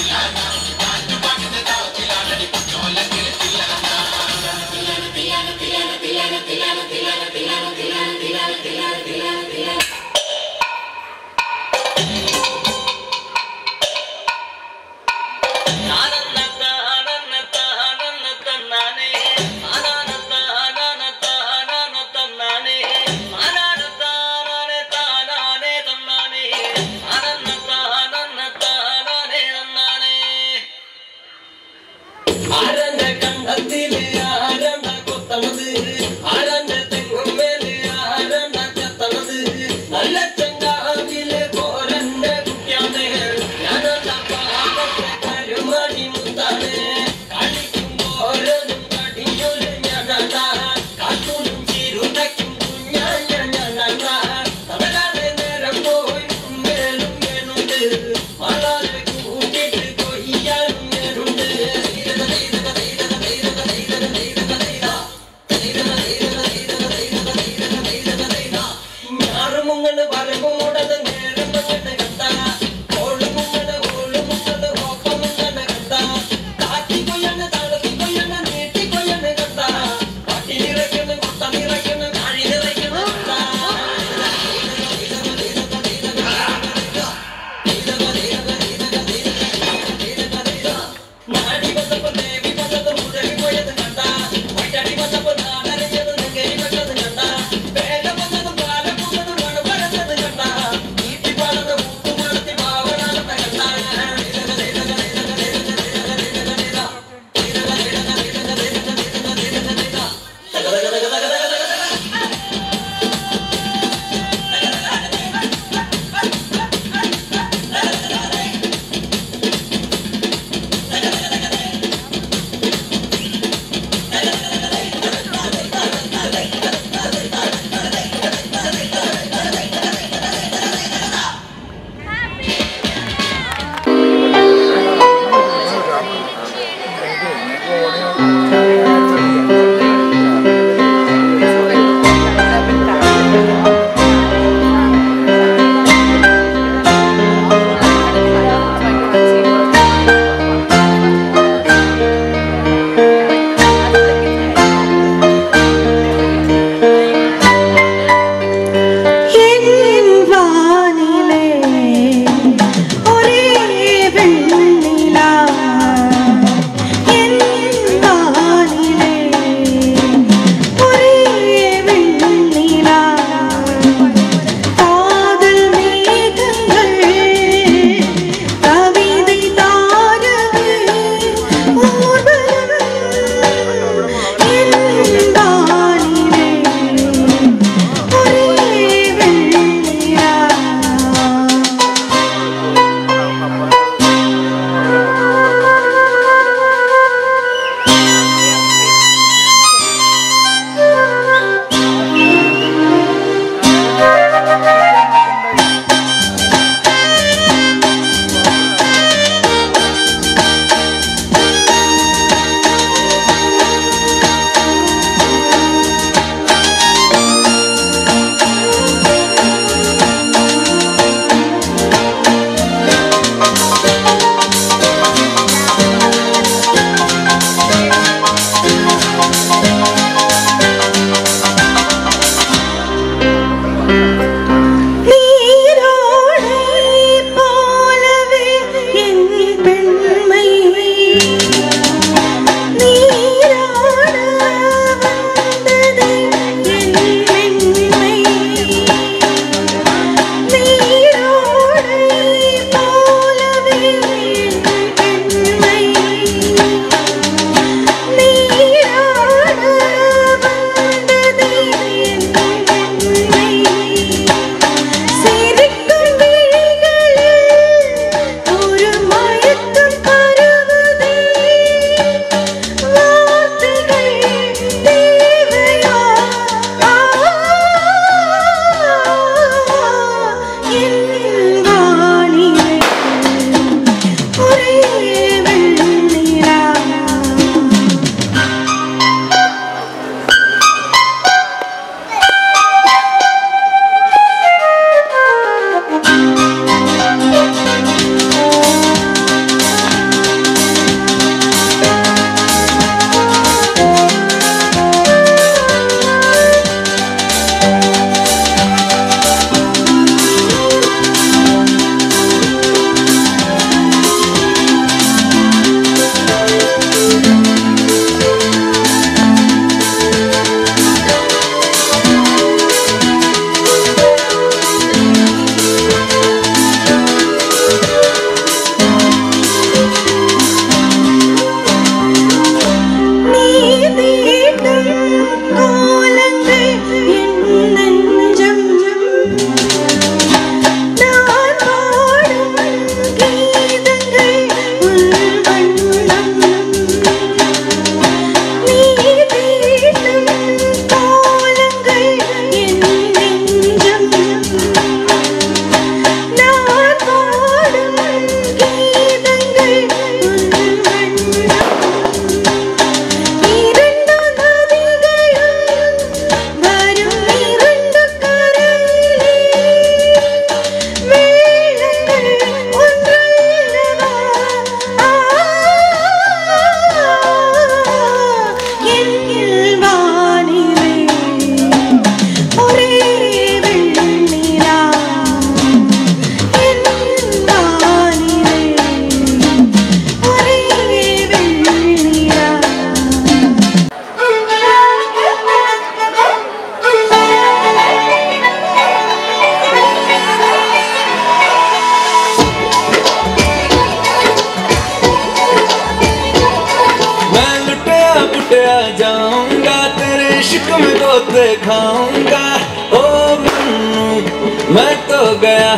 इश्क में गोते खाऊंगा ओ मन्नू मैं तो गया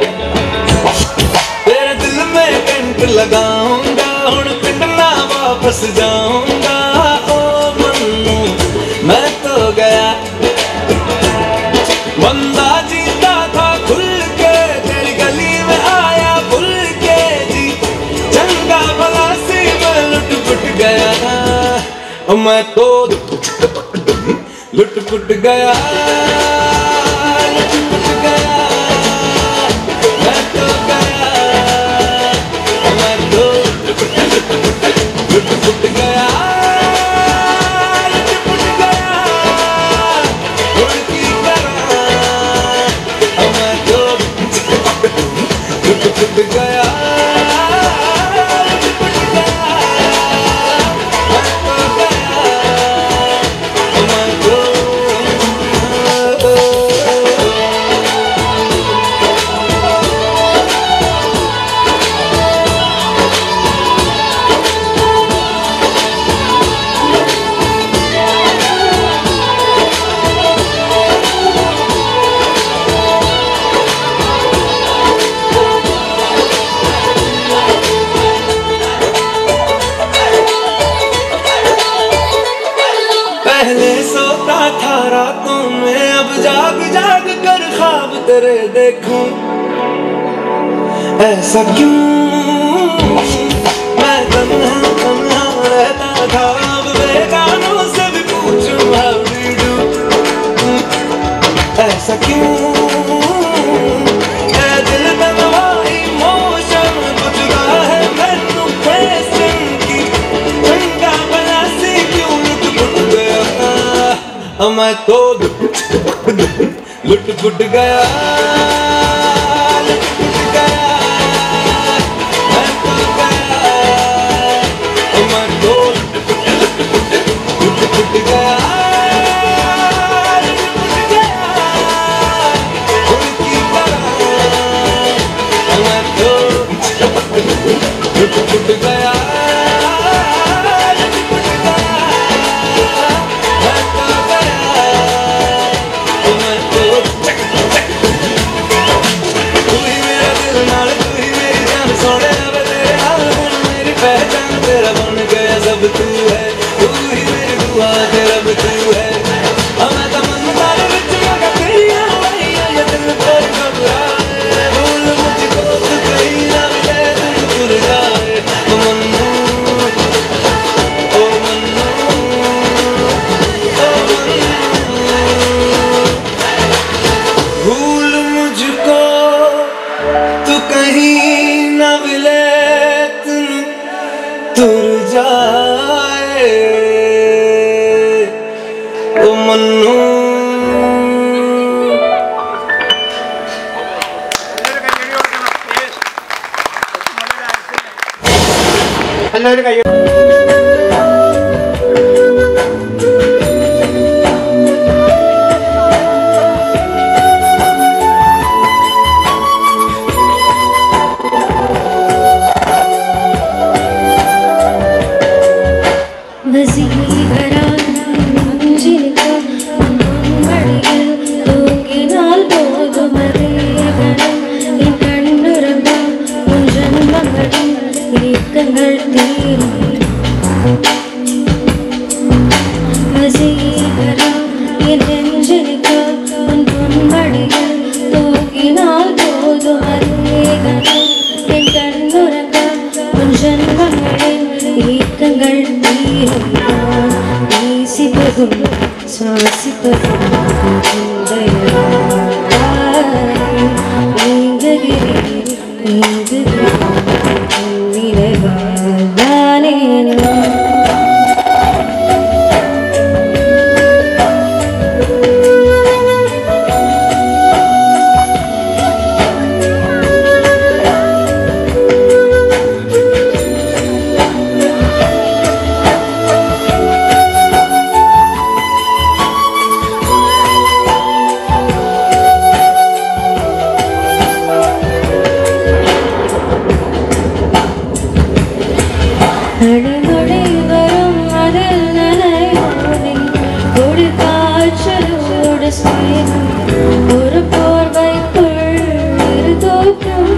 तेरे दिल में कंट लगाऊंगा हुण पिंड ना वापस जाऊंगा ओ मन्नू मैं तो गया बंदा जीता था खुल के तेरी गली में आया भूल के जी चंगा भला सी मैं लुट पुट गया मैं तो लुट पुट गया लुट पुट गया मैं तो गया मैं तो लुट पुट गया लुट पुट गया उड़की तरह मैं तो लुट पुट गया तेरे देखूं ऐसा क्यों मैं तन्हा तन्हा रहता था अब बेगानों से भी पूछूं how do you do ऐसा क्यों ऐ दिल में नवाई मोशन बुझदा है मैनू क्वेश्चन की चंगा भला सी क्यों लुट पुट गया मैं तो लुट पुट गया लुट पुट गया मैं तो गया मैं तो लुट पुट गया लुट पुट गया उनकी तरह मैं तो लुट पुट गया सब तू है तू ही मेरी दुआ तेरा भी तू है हमें तो मन तारे विच लगा तेरी आवाज़ ये दिल पर घबराए भूल मुझको तू कहीं ना मिले तू भूल जाए ओ मन्नू ओ मन्नू ओ मन्नू भूल मुझको तू कहीं ना मिले तुर जाए ओ मन्नू
എല്ലാവരും കൈ
ஒரு போர்வைக்குள் இரு தூக்கம்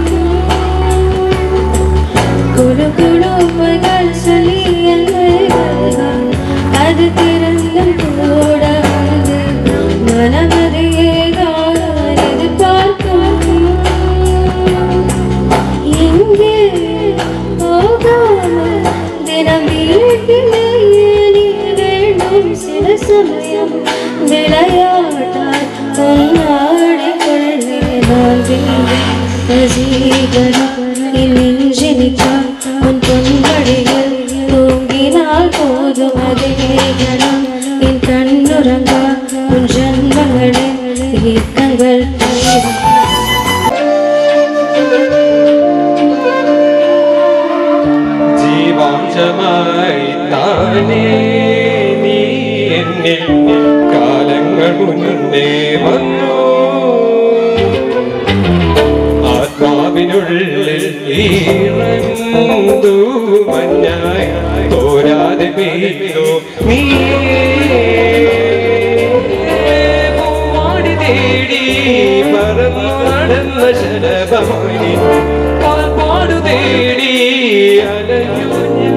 குழு குழுப்புகள் சொல்லி எல்லைகள் அது திறந்தும் கூடாது மனமதையேதான் எதிர்பார்க்கும் எங்கே போகாமல் தினம் வீட்டிலேயே நீ வேண்டும் சில சமயம் விளையாட்டால் கொண்டாடி கொள்ளே நான் வசீகரம் நெஞ்சினிக்கால் உன் பொன்வழியில் தூங்கினால் போதும் அதே கணம் என் கண்ணுறங்க உன் ஜன்மங்களில் ஏக்கங்கள் தீரும்
ജീവാംശമായി താനേ നീ എന്നിൽ കാലങ്ങൾ മുന്നേ വന്നു ആത്മാവിനുള്ളിൽ ഈറന്തു മഞ്ഞായി തോരാതെ പെയ്തു നീ പൂവാടി തേടി പറന്നു നടന്ന ശലഭമായി കാൽപ്പാടു തേടി അലഞ്ഞു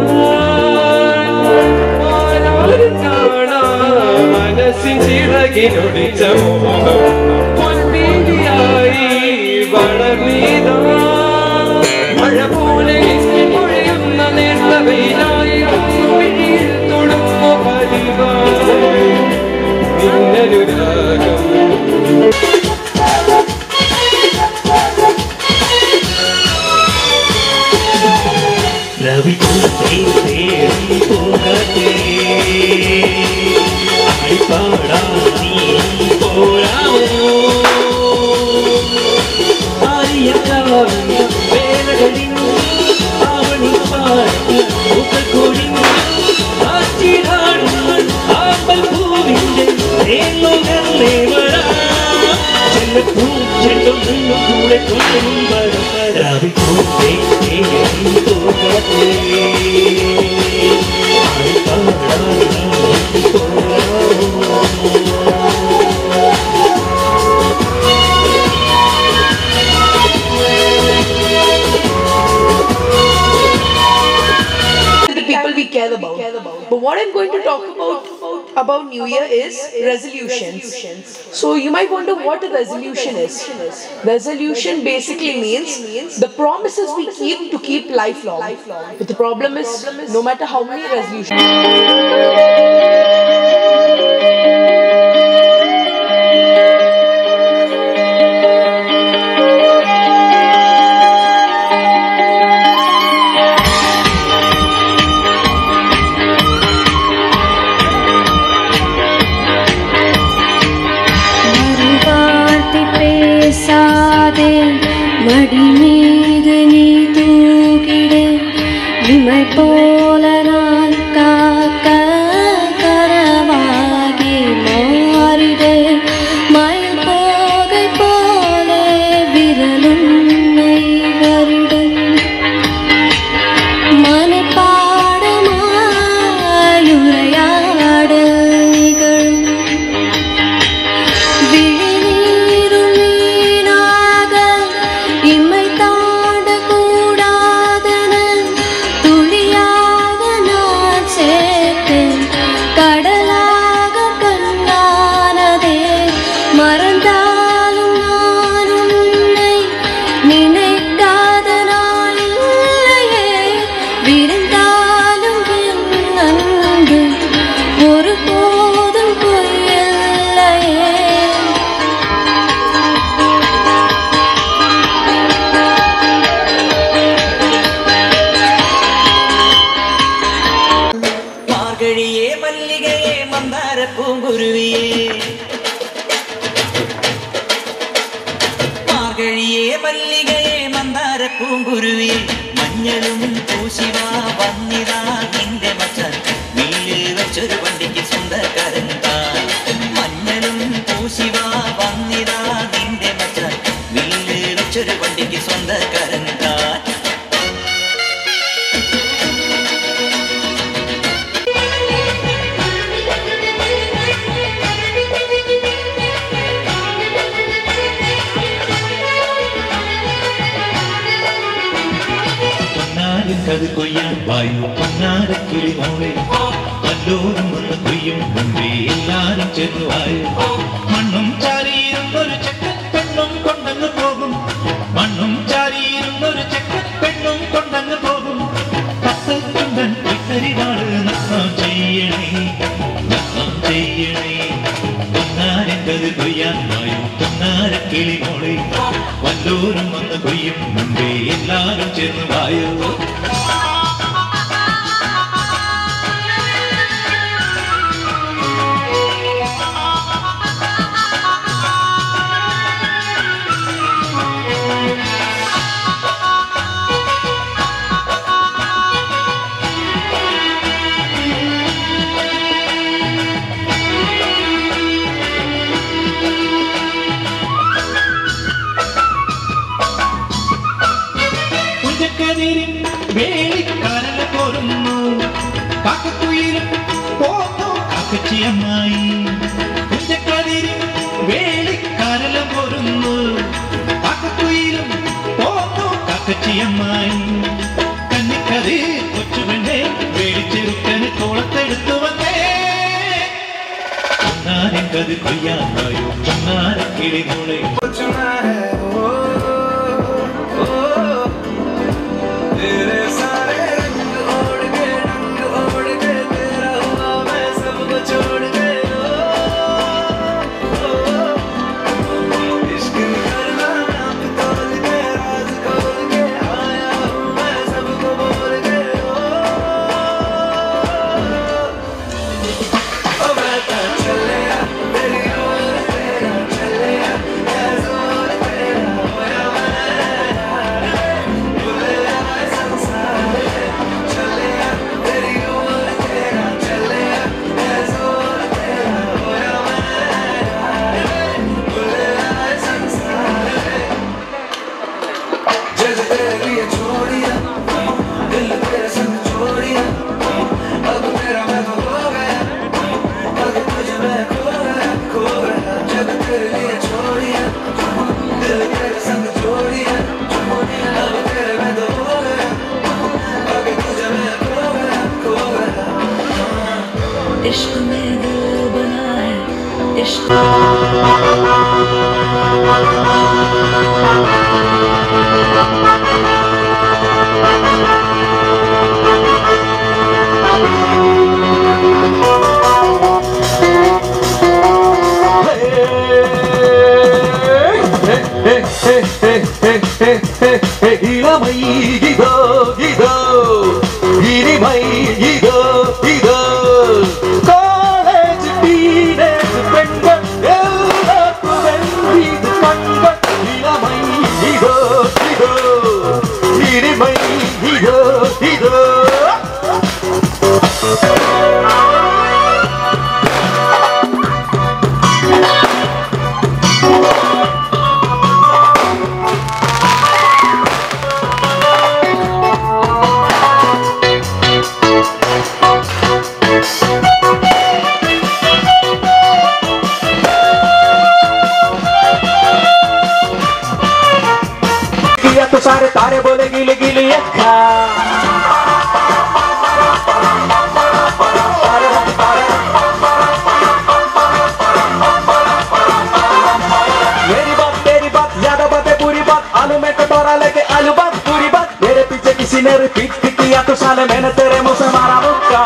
മനസ്സിൻ ചിറകിനൊടിച്ച മോഹം പൊൻപീലിയായി വളർന്നീതാ മഴ പോലെ പൊഴിയുന്ന നേർത്ത വെയിലായി മിഴിയിൽ തൊടുമ്പോ പതിവായി നിന്നനുരാഗം
रवि तुझे तेरी पोगते आई पाड़ा नी पोराओ आरिया कावनी बेलगड़ी आवनी पाड़ी उकर कोड़ी आची धाड़ी आंबल भूमिंदे तेलो गल्ले वरा चल तू चलो नन्नु कूड़े कोड़े मुंबर रवि तुझे तेरी पोगते आई पाड़ा नी पोराओ
people we care about. But what I'm going to talk about about New Year is resolutions. So you might wonder what a resolution is. Resolution basically means the promises we keep to keep lifelong. But the problem is, no matter how many resolutions.
மடி மீது நீ தூக்கிடு இமை போல நான் காக்க கரவாகி மாறிடு மயில் போகை போல விரலுன்னை வருடு மனப்பாடமாயுரையாடல் நிகழும் இம்மை தாண்ட கூடாதன துளியாக நான் சேர்த்தேன் கடலாக கண்ணானதே மறந்தாலும் நான் உன்னை நினைக்காத நாள் இல்லையே விருந்தாலும் என் அன்பு ஒரு போதும் பொய்யில்லையே
மார்கழியே மல்லிகையே மந்தார பூங்குருவியே மார்கழியே மல்லிகையே மந்தார பூங்குருவியே മഞ്ഞളും പൂശിവാ വന്നിതാ നിന്റെ മച്ചാൻ വീല് വെച്ചൊരു വണ്ടിക്ക് സ്വന്തക്കാരൻ താൻ മഞ്ഞളും പൂശിവാ വന്നിതാ നിന്റെ മച്ചാൻ വീല് വെച്ചൊരു വണ്ടിക്ക് സ്വന്തക്കാരൻ താൻ
ഞാനെങ്കത് കൊയ്യാൻ വായു പൊന്നാരക്കിളി മോളെ വല്ലോരും വന്ന് കൊയ്യും മുമ്പേ എല്ലാരും ചെന്നു വായു മണ്ണും ചാരിയിരുന്നൊരു ചെക്കൻ പെണ്ണും കൊണ്ടങ്ങ് പോകും മണ്ണും ചാരിയിരുന്നൊരു ചെക്കൻ പെണ്ണും കൊണ്ടങ്ങ് പോകും പത്തക്കൊണ്ടൻ പിത്തരിവാള് നൃത്തം ചെയ്യണേ നൃത്തം ചെയ്യണേ പൊന്നാരങ്കത് കൊയ്യാൻ വായു പൊന്നാരക്കിളി മോളെ വല്ലോരും വന്ന് കൊയ്യും മുമ്പേ എല്ലാരും ചെന്ന് വായു വേലിക്കാരല പോരുന്നു കാക്കക്കുയിലും പോന്നു കാക്കച്ചിയമ്മായി കുഞ്ചക്കതിരും വേലിക്കാരല പോരുന്നു കാക്കക്കുയിലും പോന്നു കാക്കച്ചിയമ്മായി കന്നിക്കതി കൊച്ചുപെണ്ണെ വേലിച്ചെറുക്കന് തോളത്തെടുത്തു വന്നേ പൊന്നാരങ്കത് കൊയ്യാതായോ പൊന്നാരക്കിളി മോളെ
इश्क में दिल बना है इश्क
இளமை இதோ இதோ இனிமை இதோ இதோ காலேஜ் டீனேஜ் பெண்கள் எல்லாருக்கும் வெள்ளீது கண்கள் இளமை இதோ இதோ இனிமை இதோ இதோ तो सारे तारे बोले गिले गिले अक्खा मेरी बात तेरी बात ज्यादा बात है पूरी बात आलू में कटोरा लेके आलू बात पूरी बात मेरे पीछे किसी ने रिपीट किया तो साले मैंने तेरे मुंह से मारा मुक्का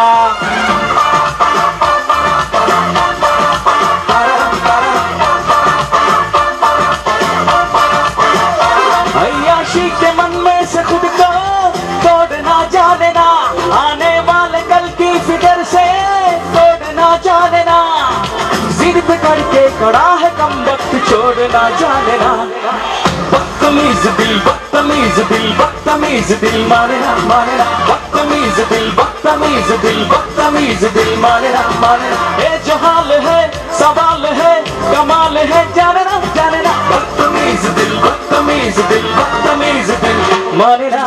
अय्याशी के मन में से खुद को तोड़ना जाने ना आने वाले कल की फिक्र से तोड़ना जाने ना जिद पे करके खड़ा है कम वक्त छोड़ना जाने ना बदतमीज दिल बदतमीज दिल बदतमीज दिल माने ना माने ना बदतमीज दिल बदतमीज दिल बदतमीज दिल माने ना माने ना ये जो हाल है सवाल है कमाल है जाने ना जाने ना बदतमीज दिल बदतमीज दिल बदतमीज दिल माने ना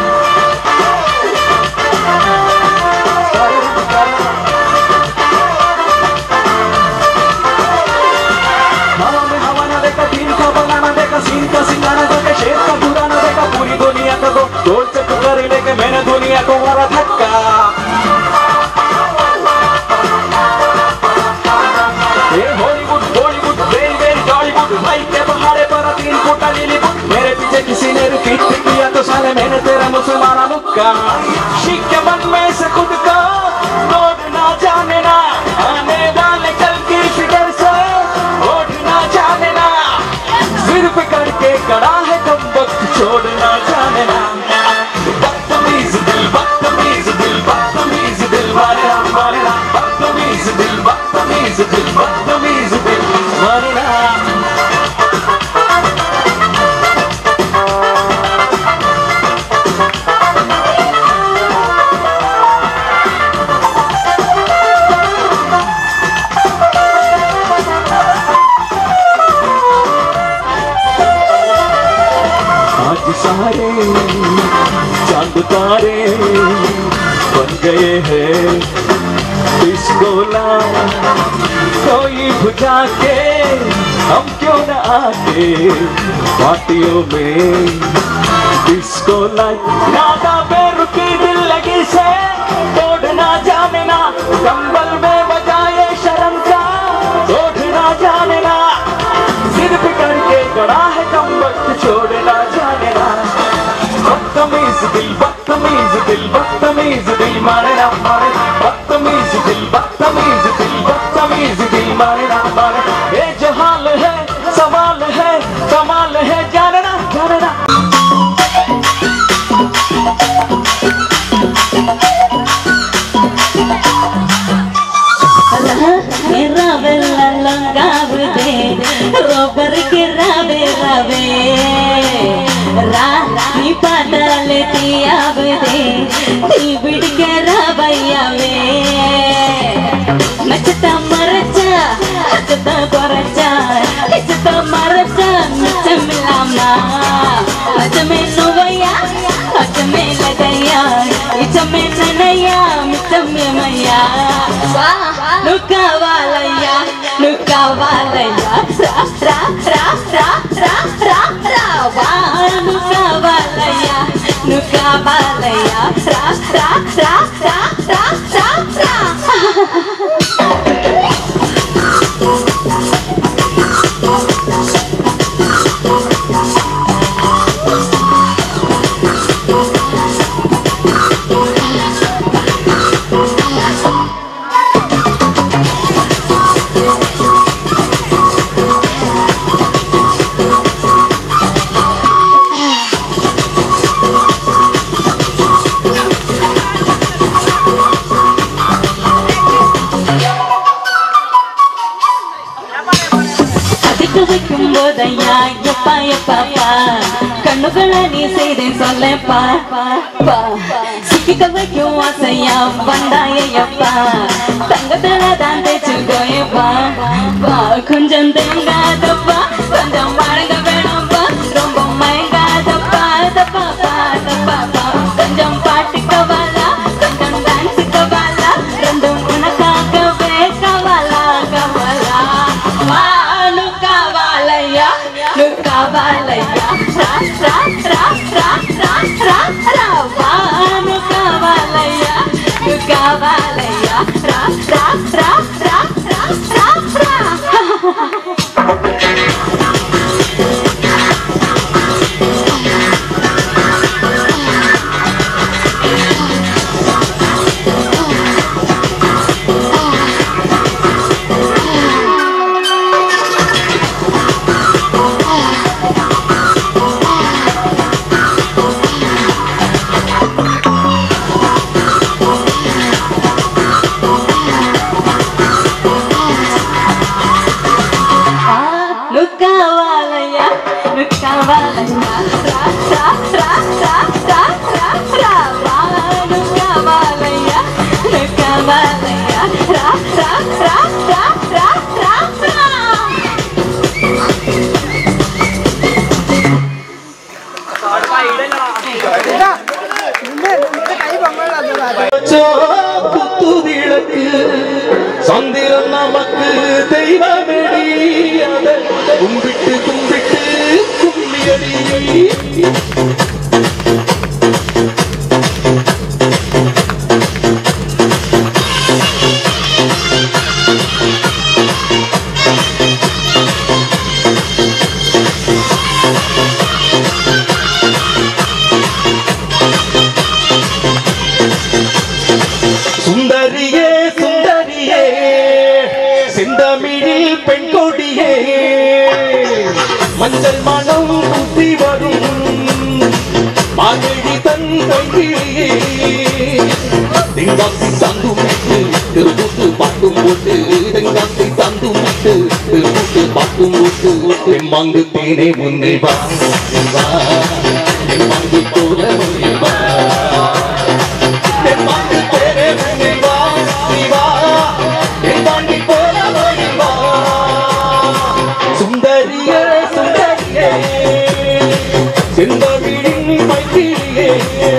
हवा में हवा ना देखा दिन का बनाना देखा सीन का सिंगाना देखा शेर का बुराना देखा पूरी दुनिया का गोल चक्कर लेके मैंने दुनिया को मारा धक्का ये Hollywood Bollywood very very Jollywood भाई के पहाड़े पर तीन फुट लीलीवुड मेरे पीछे किसी ने रिपीट किया तो साले मैंने तेरा मुसलमाना मुक्का शीख के मन में से खुद को तोड़ ना जाने ना आने वाले कल की फिक्र से ओढ़ ना जाने ना सिर पे करके कड़ा है कम वक्त छोड़ ना जाने ना बदतमीज दिल बदतमीज दिल बदतमीज दिल मारे ना मारे ना बदतमीज दिल बदतमीज दिल बदतमीज दिल मारे ना सारे चांद तारे बन गए हैं इसको ला कोई बुझा के हम क्यों न आके पार्टियों में इसको लाई नादा बेरुखी दिल लगी से तोड़ ना जाने ना कंबल में बजाए शर्म का तोड़ ना जाने ना सिर पे करके गड़ा है कम वक्त छोड़ ना जाने ना बदतमीज दिल बदतमीज दिल बदतमीज दिल मारे ना मारे बदतमीज दिल बदतमीज दिल बदतमीज दिल मारे ना मारे ये जो हाल है सवाल है कमाल है जाने ना जाने ना
रावे लंगाव दे रोबर के रावे रावे रानी पादल तियाव दे ती बिड़ के रावैया में नचता मरचा हचता बरचा हचता मरचा नच मिलामा हच में नवैया हच में लगैया इच में ननैया मिच में मैया नुका वालैया नुका वालैया रा रा रा रा रा रा रा वा नुका वालैया नुका वालैया रा रा रा रा रा रा रा வைக்கும்போதையா எப்பா எப்பா கண்ணுகளை நீ செய்தேன் சொல்லப்பா சிக்கிக்க வைக்கும் ஆசையா வந்தாயப்பா தங்கத்துல தான் தேச்சுக்கோயப்பா கொஞ்சம் தேங்காதப்பா கொஞ்சம் மடங்க வேணும்பா ரொம்ப மயங்காதப்பா தப்பா தப்பா கொஞ்சம் பாட்டுக்கவாலா கொஞ்சம் டான்ஸுக்கவாலா ரெண்டும் உனக்காகவே Kaavaalaa Kaavaalaa Nuka Valaya, ra ra ra ra ra ra ra va Nuka Valaya, Nuka Valaya, ra ra ra ra ra ra ra.
சந்திரன் நமக்கு தெய்வமெடி அதை கும்பிட்டு கும்பிட்டு கும்மியடி മഞ്ഞൾ മണം കുത്തി വരും മാങ്ങഴി തൻ കൈകിളിയേ തെങ്കാത്തി തന്തും വിട്ട് തെറുകൂട്ട് പാട്ടും പോട്ട് തെങ്കാത്തി തന്തും വിട്ട് തെറുകൂട്ട് പാട്ടും പോട്ട് തെമ്മാങ്ക് തേനെ മുന്നിൽ വാ വാ തെമ്മാങ്ക് പോലെ മുന്നിൽ വാ തെമ്മാങ്ക് തേനെ മുന്നിൽ വാ വാ തെമ്മാങ്ക് പോലെ മുന്നിൽ വാ സുന്ദരിയേ സുന്ദരിയേ ചെന്തമിഴിൻ മൈക്കിളിയേ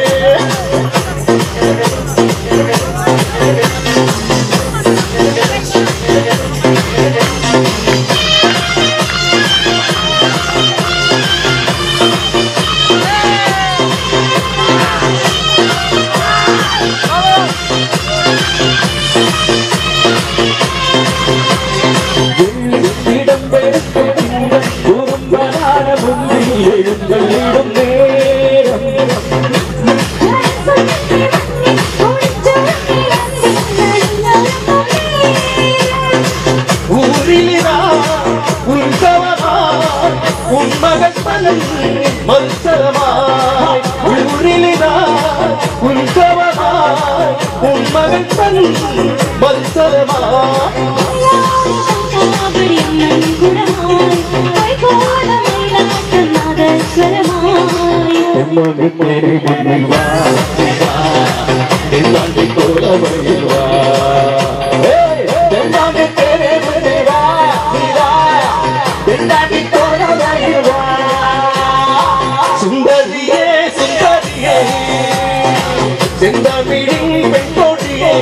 സുന്ദരിയേ സുന്ദരിയേ ചെന്തമിഴിൻ പെൺകൊടിയേ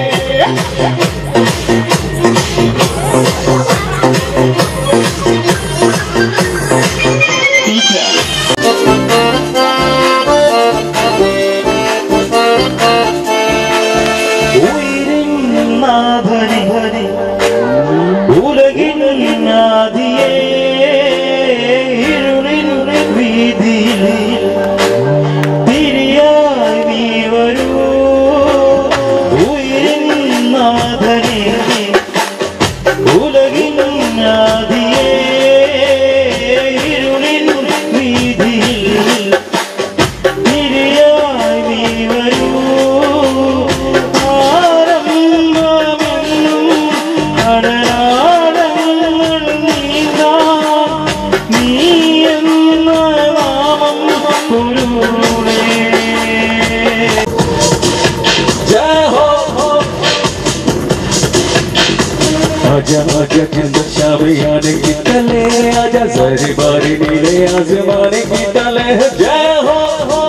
आजा आजा चंद शामियाने की तले आजा सारी बारी नीले आसमाने की तले जय हो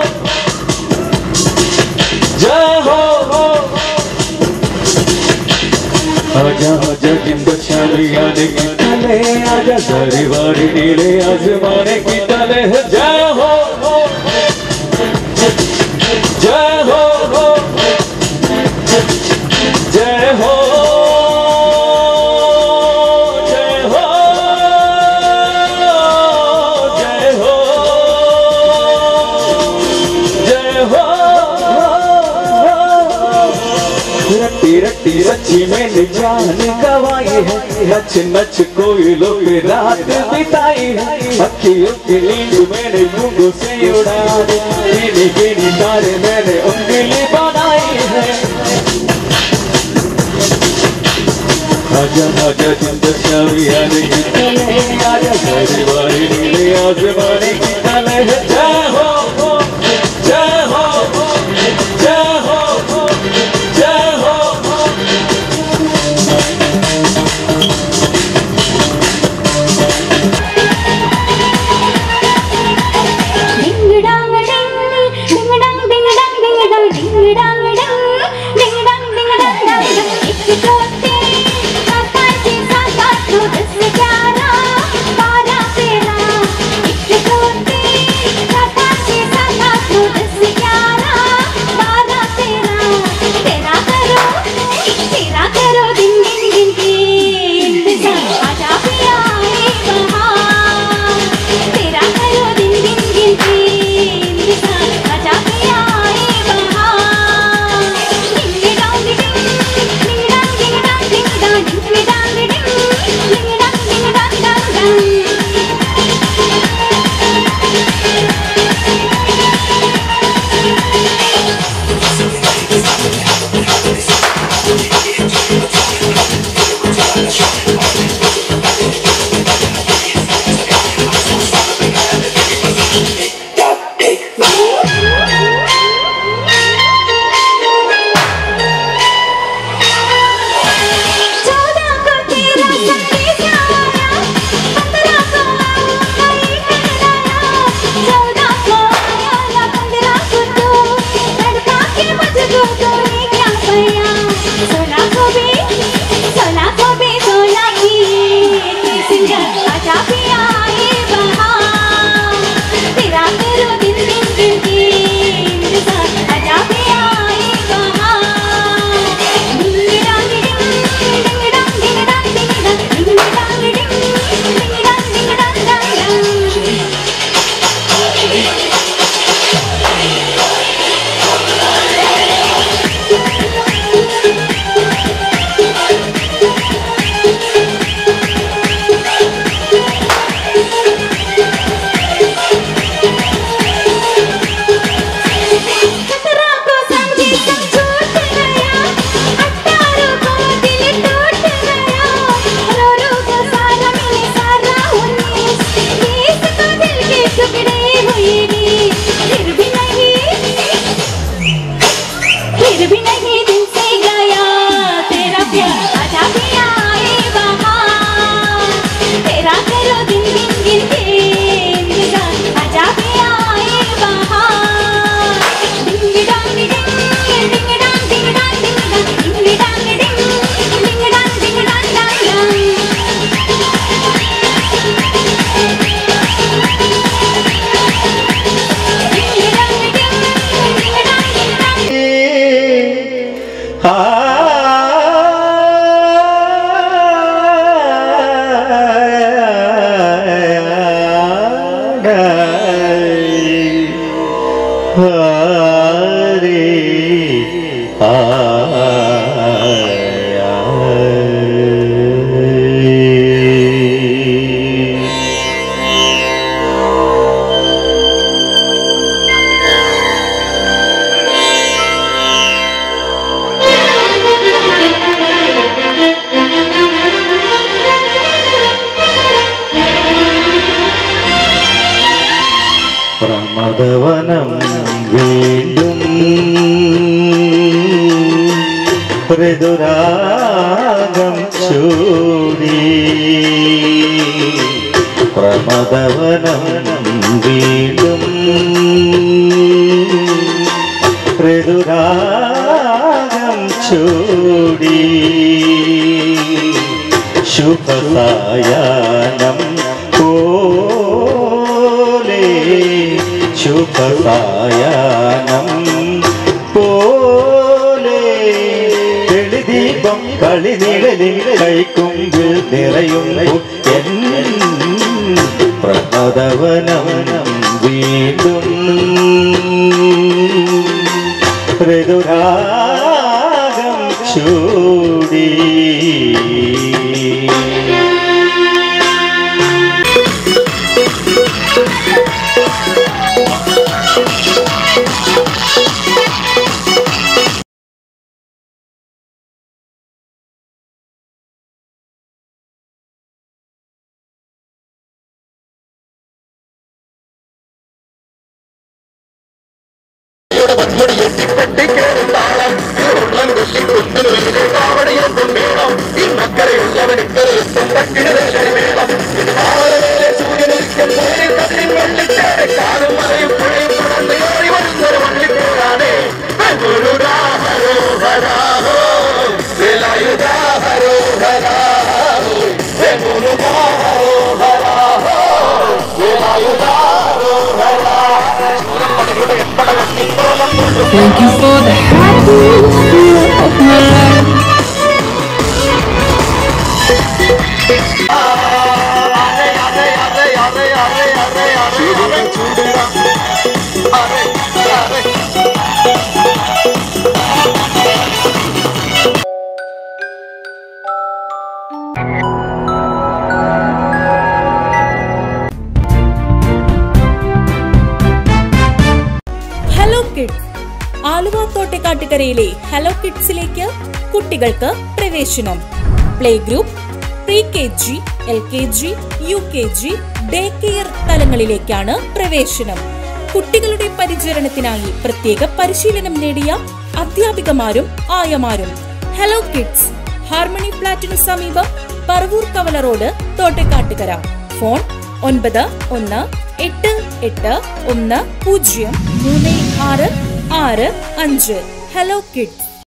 जय हो आजा आजा चंद शामियाने की तले आजा सारी बारी नीले आसमाने की तले जय हो जय हो जय हो रट्टी रच्ची मैंने जान गवाई है नच नच कोयलों पे रात बिताई है अखियों की नींद मैंने घुंघरू से उड़ा दी गिनी गिनी तारे मैंने उंगली बनाई है आजा आजा चंद शामियाने की तले आजा सारी बारी नीले आसमाने की तले जय हो जय हो जय हो जय हो
It's
പ്രമദവനം വീണ്ടും ഋതുരാഗം ചൂടി പ്രമദവനം വീണ്ടും ഋതുരാഗം ചൂടി ശുഭസായാനം പോലെ ശുഭസായാനം പോലെ തെളിദീപം കളിനിഴലിൽ കൈക്കുമ്പിൽ നിറയുന്നു എൻ പ്രമദവനം വീണ്ടും ഋതുരാഗം ചൂടി
Thank you for the happiest year of my life.
Hello kids, Aluva തോട്ടക്കാട്ടുകരയിലെ ഹലോ കിഡ്സിലേക്ക് കുട്ടികൾക്ക് പ്രവേശനം. Play group, pre K G, L K G, U K G, day care തലങ്ങളിലേക്കാണ് പ്രവേശനം. കുട്ടികളുടെ പരിചരണത്തിനായി പ്രത്യേക പരിശീലനം നേടിയ അധ്യാപികമാരും ആയമാരും. ഹലോ കിഡ്സ്, ഹാർമണി ഫ്ലാറ്റിനു സമീപം, പറവൂർ കവല റോഡ്, തോട്ടക്കാട്ടുകര. ഫോൺ ഒൻപത് ഒന്ന് എട്ട് എട്ട് ഒന്ന് പൂജ്യം മൂന്ന് ആറ് ആറ് അഞ്ച്. Hello kids.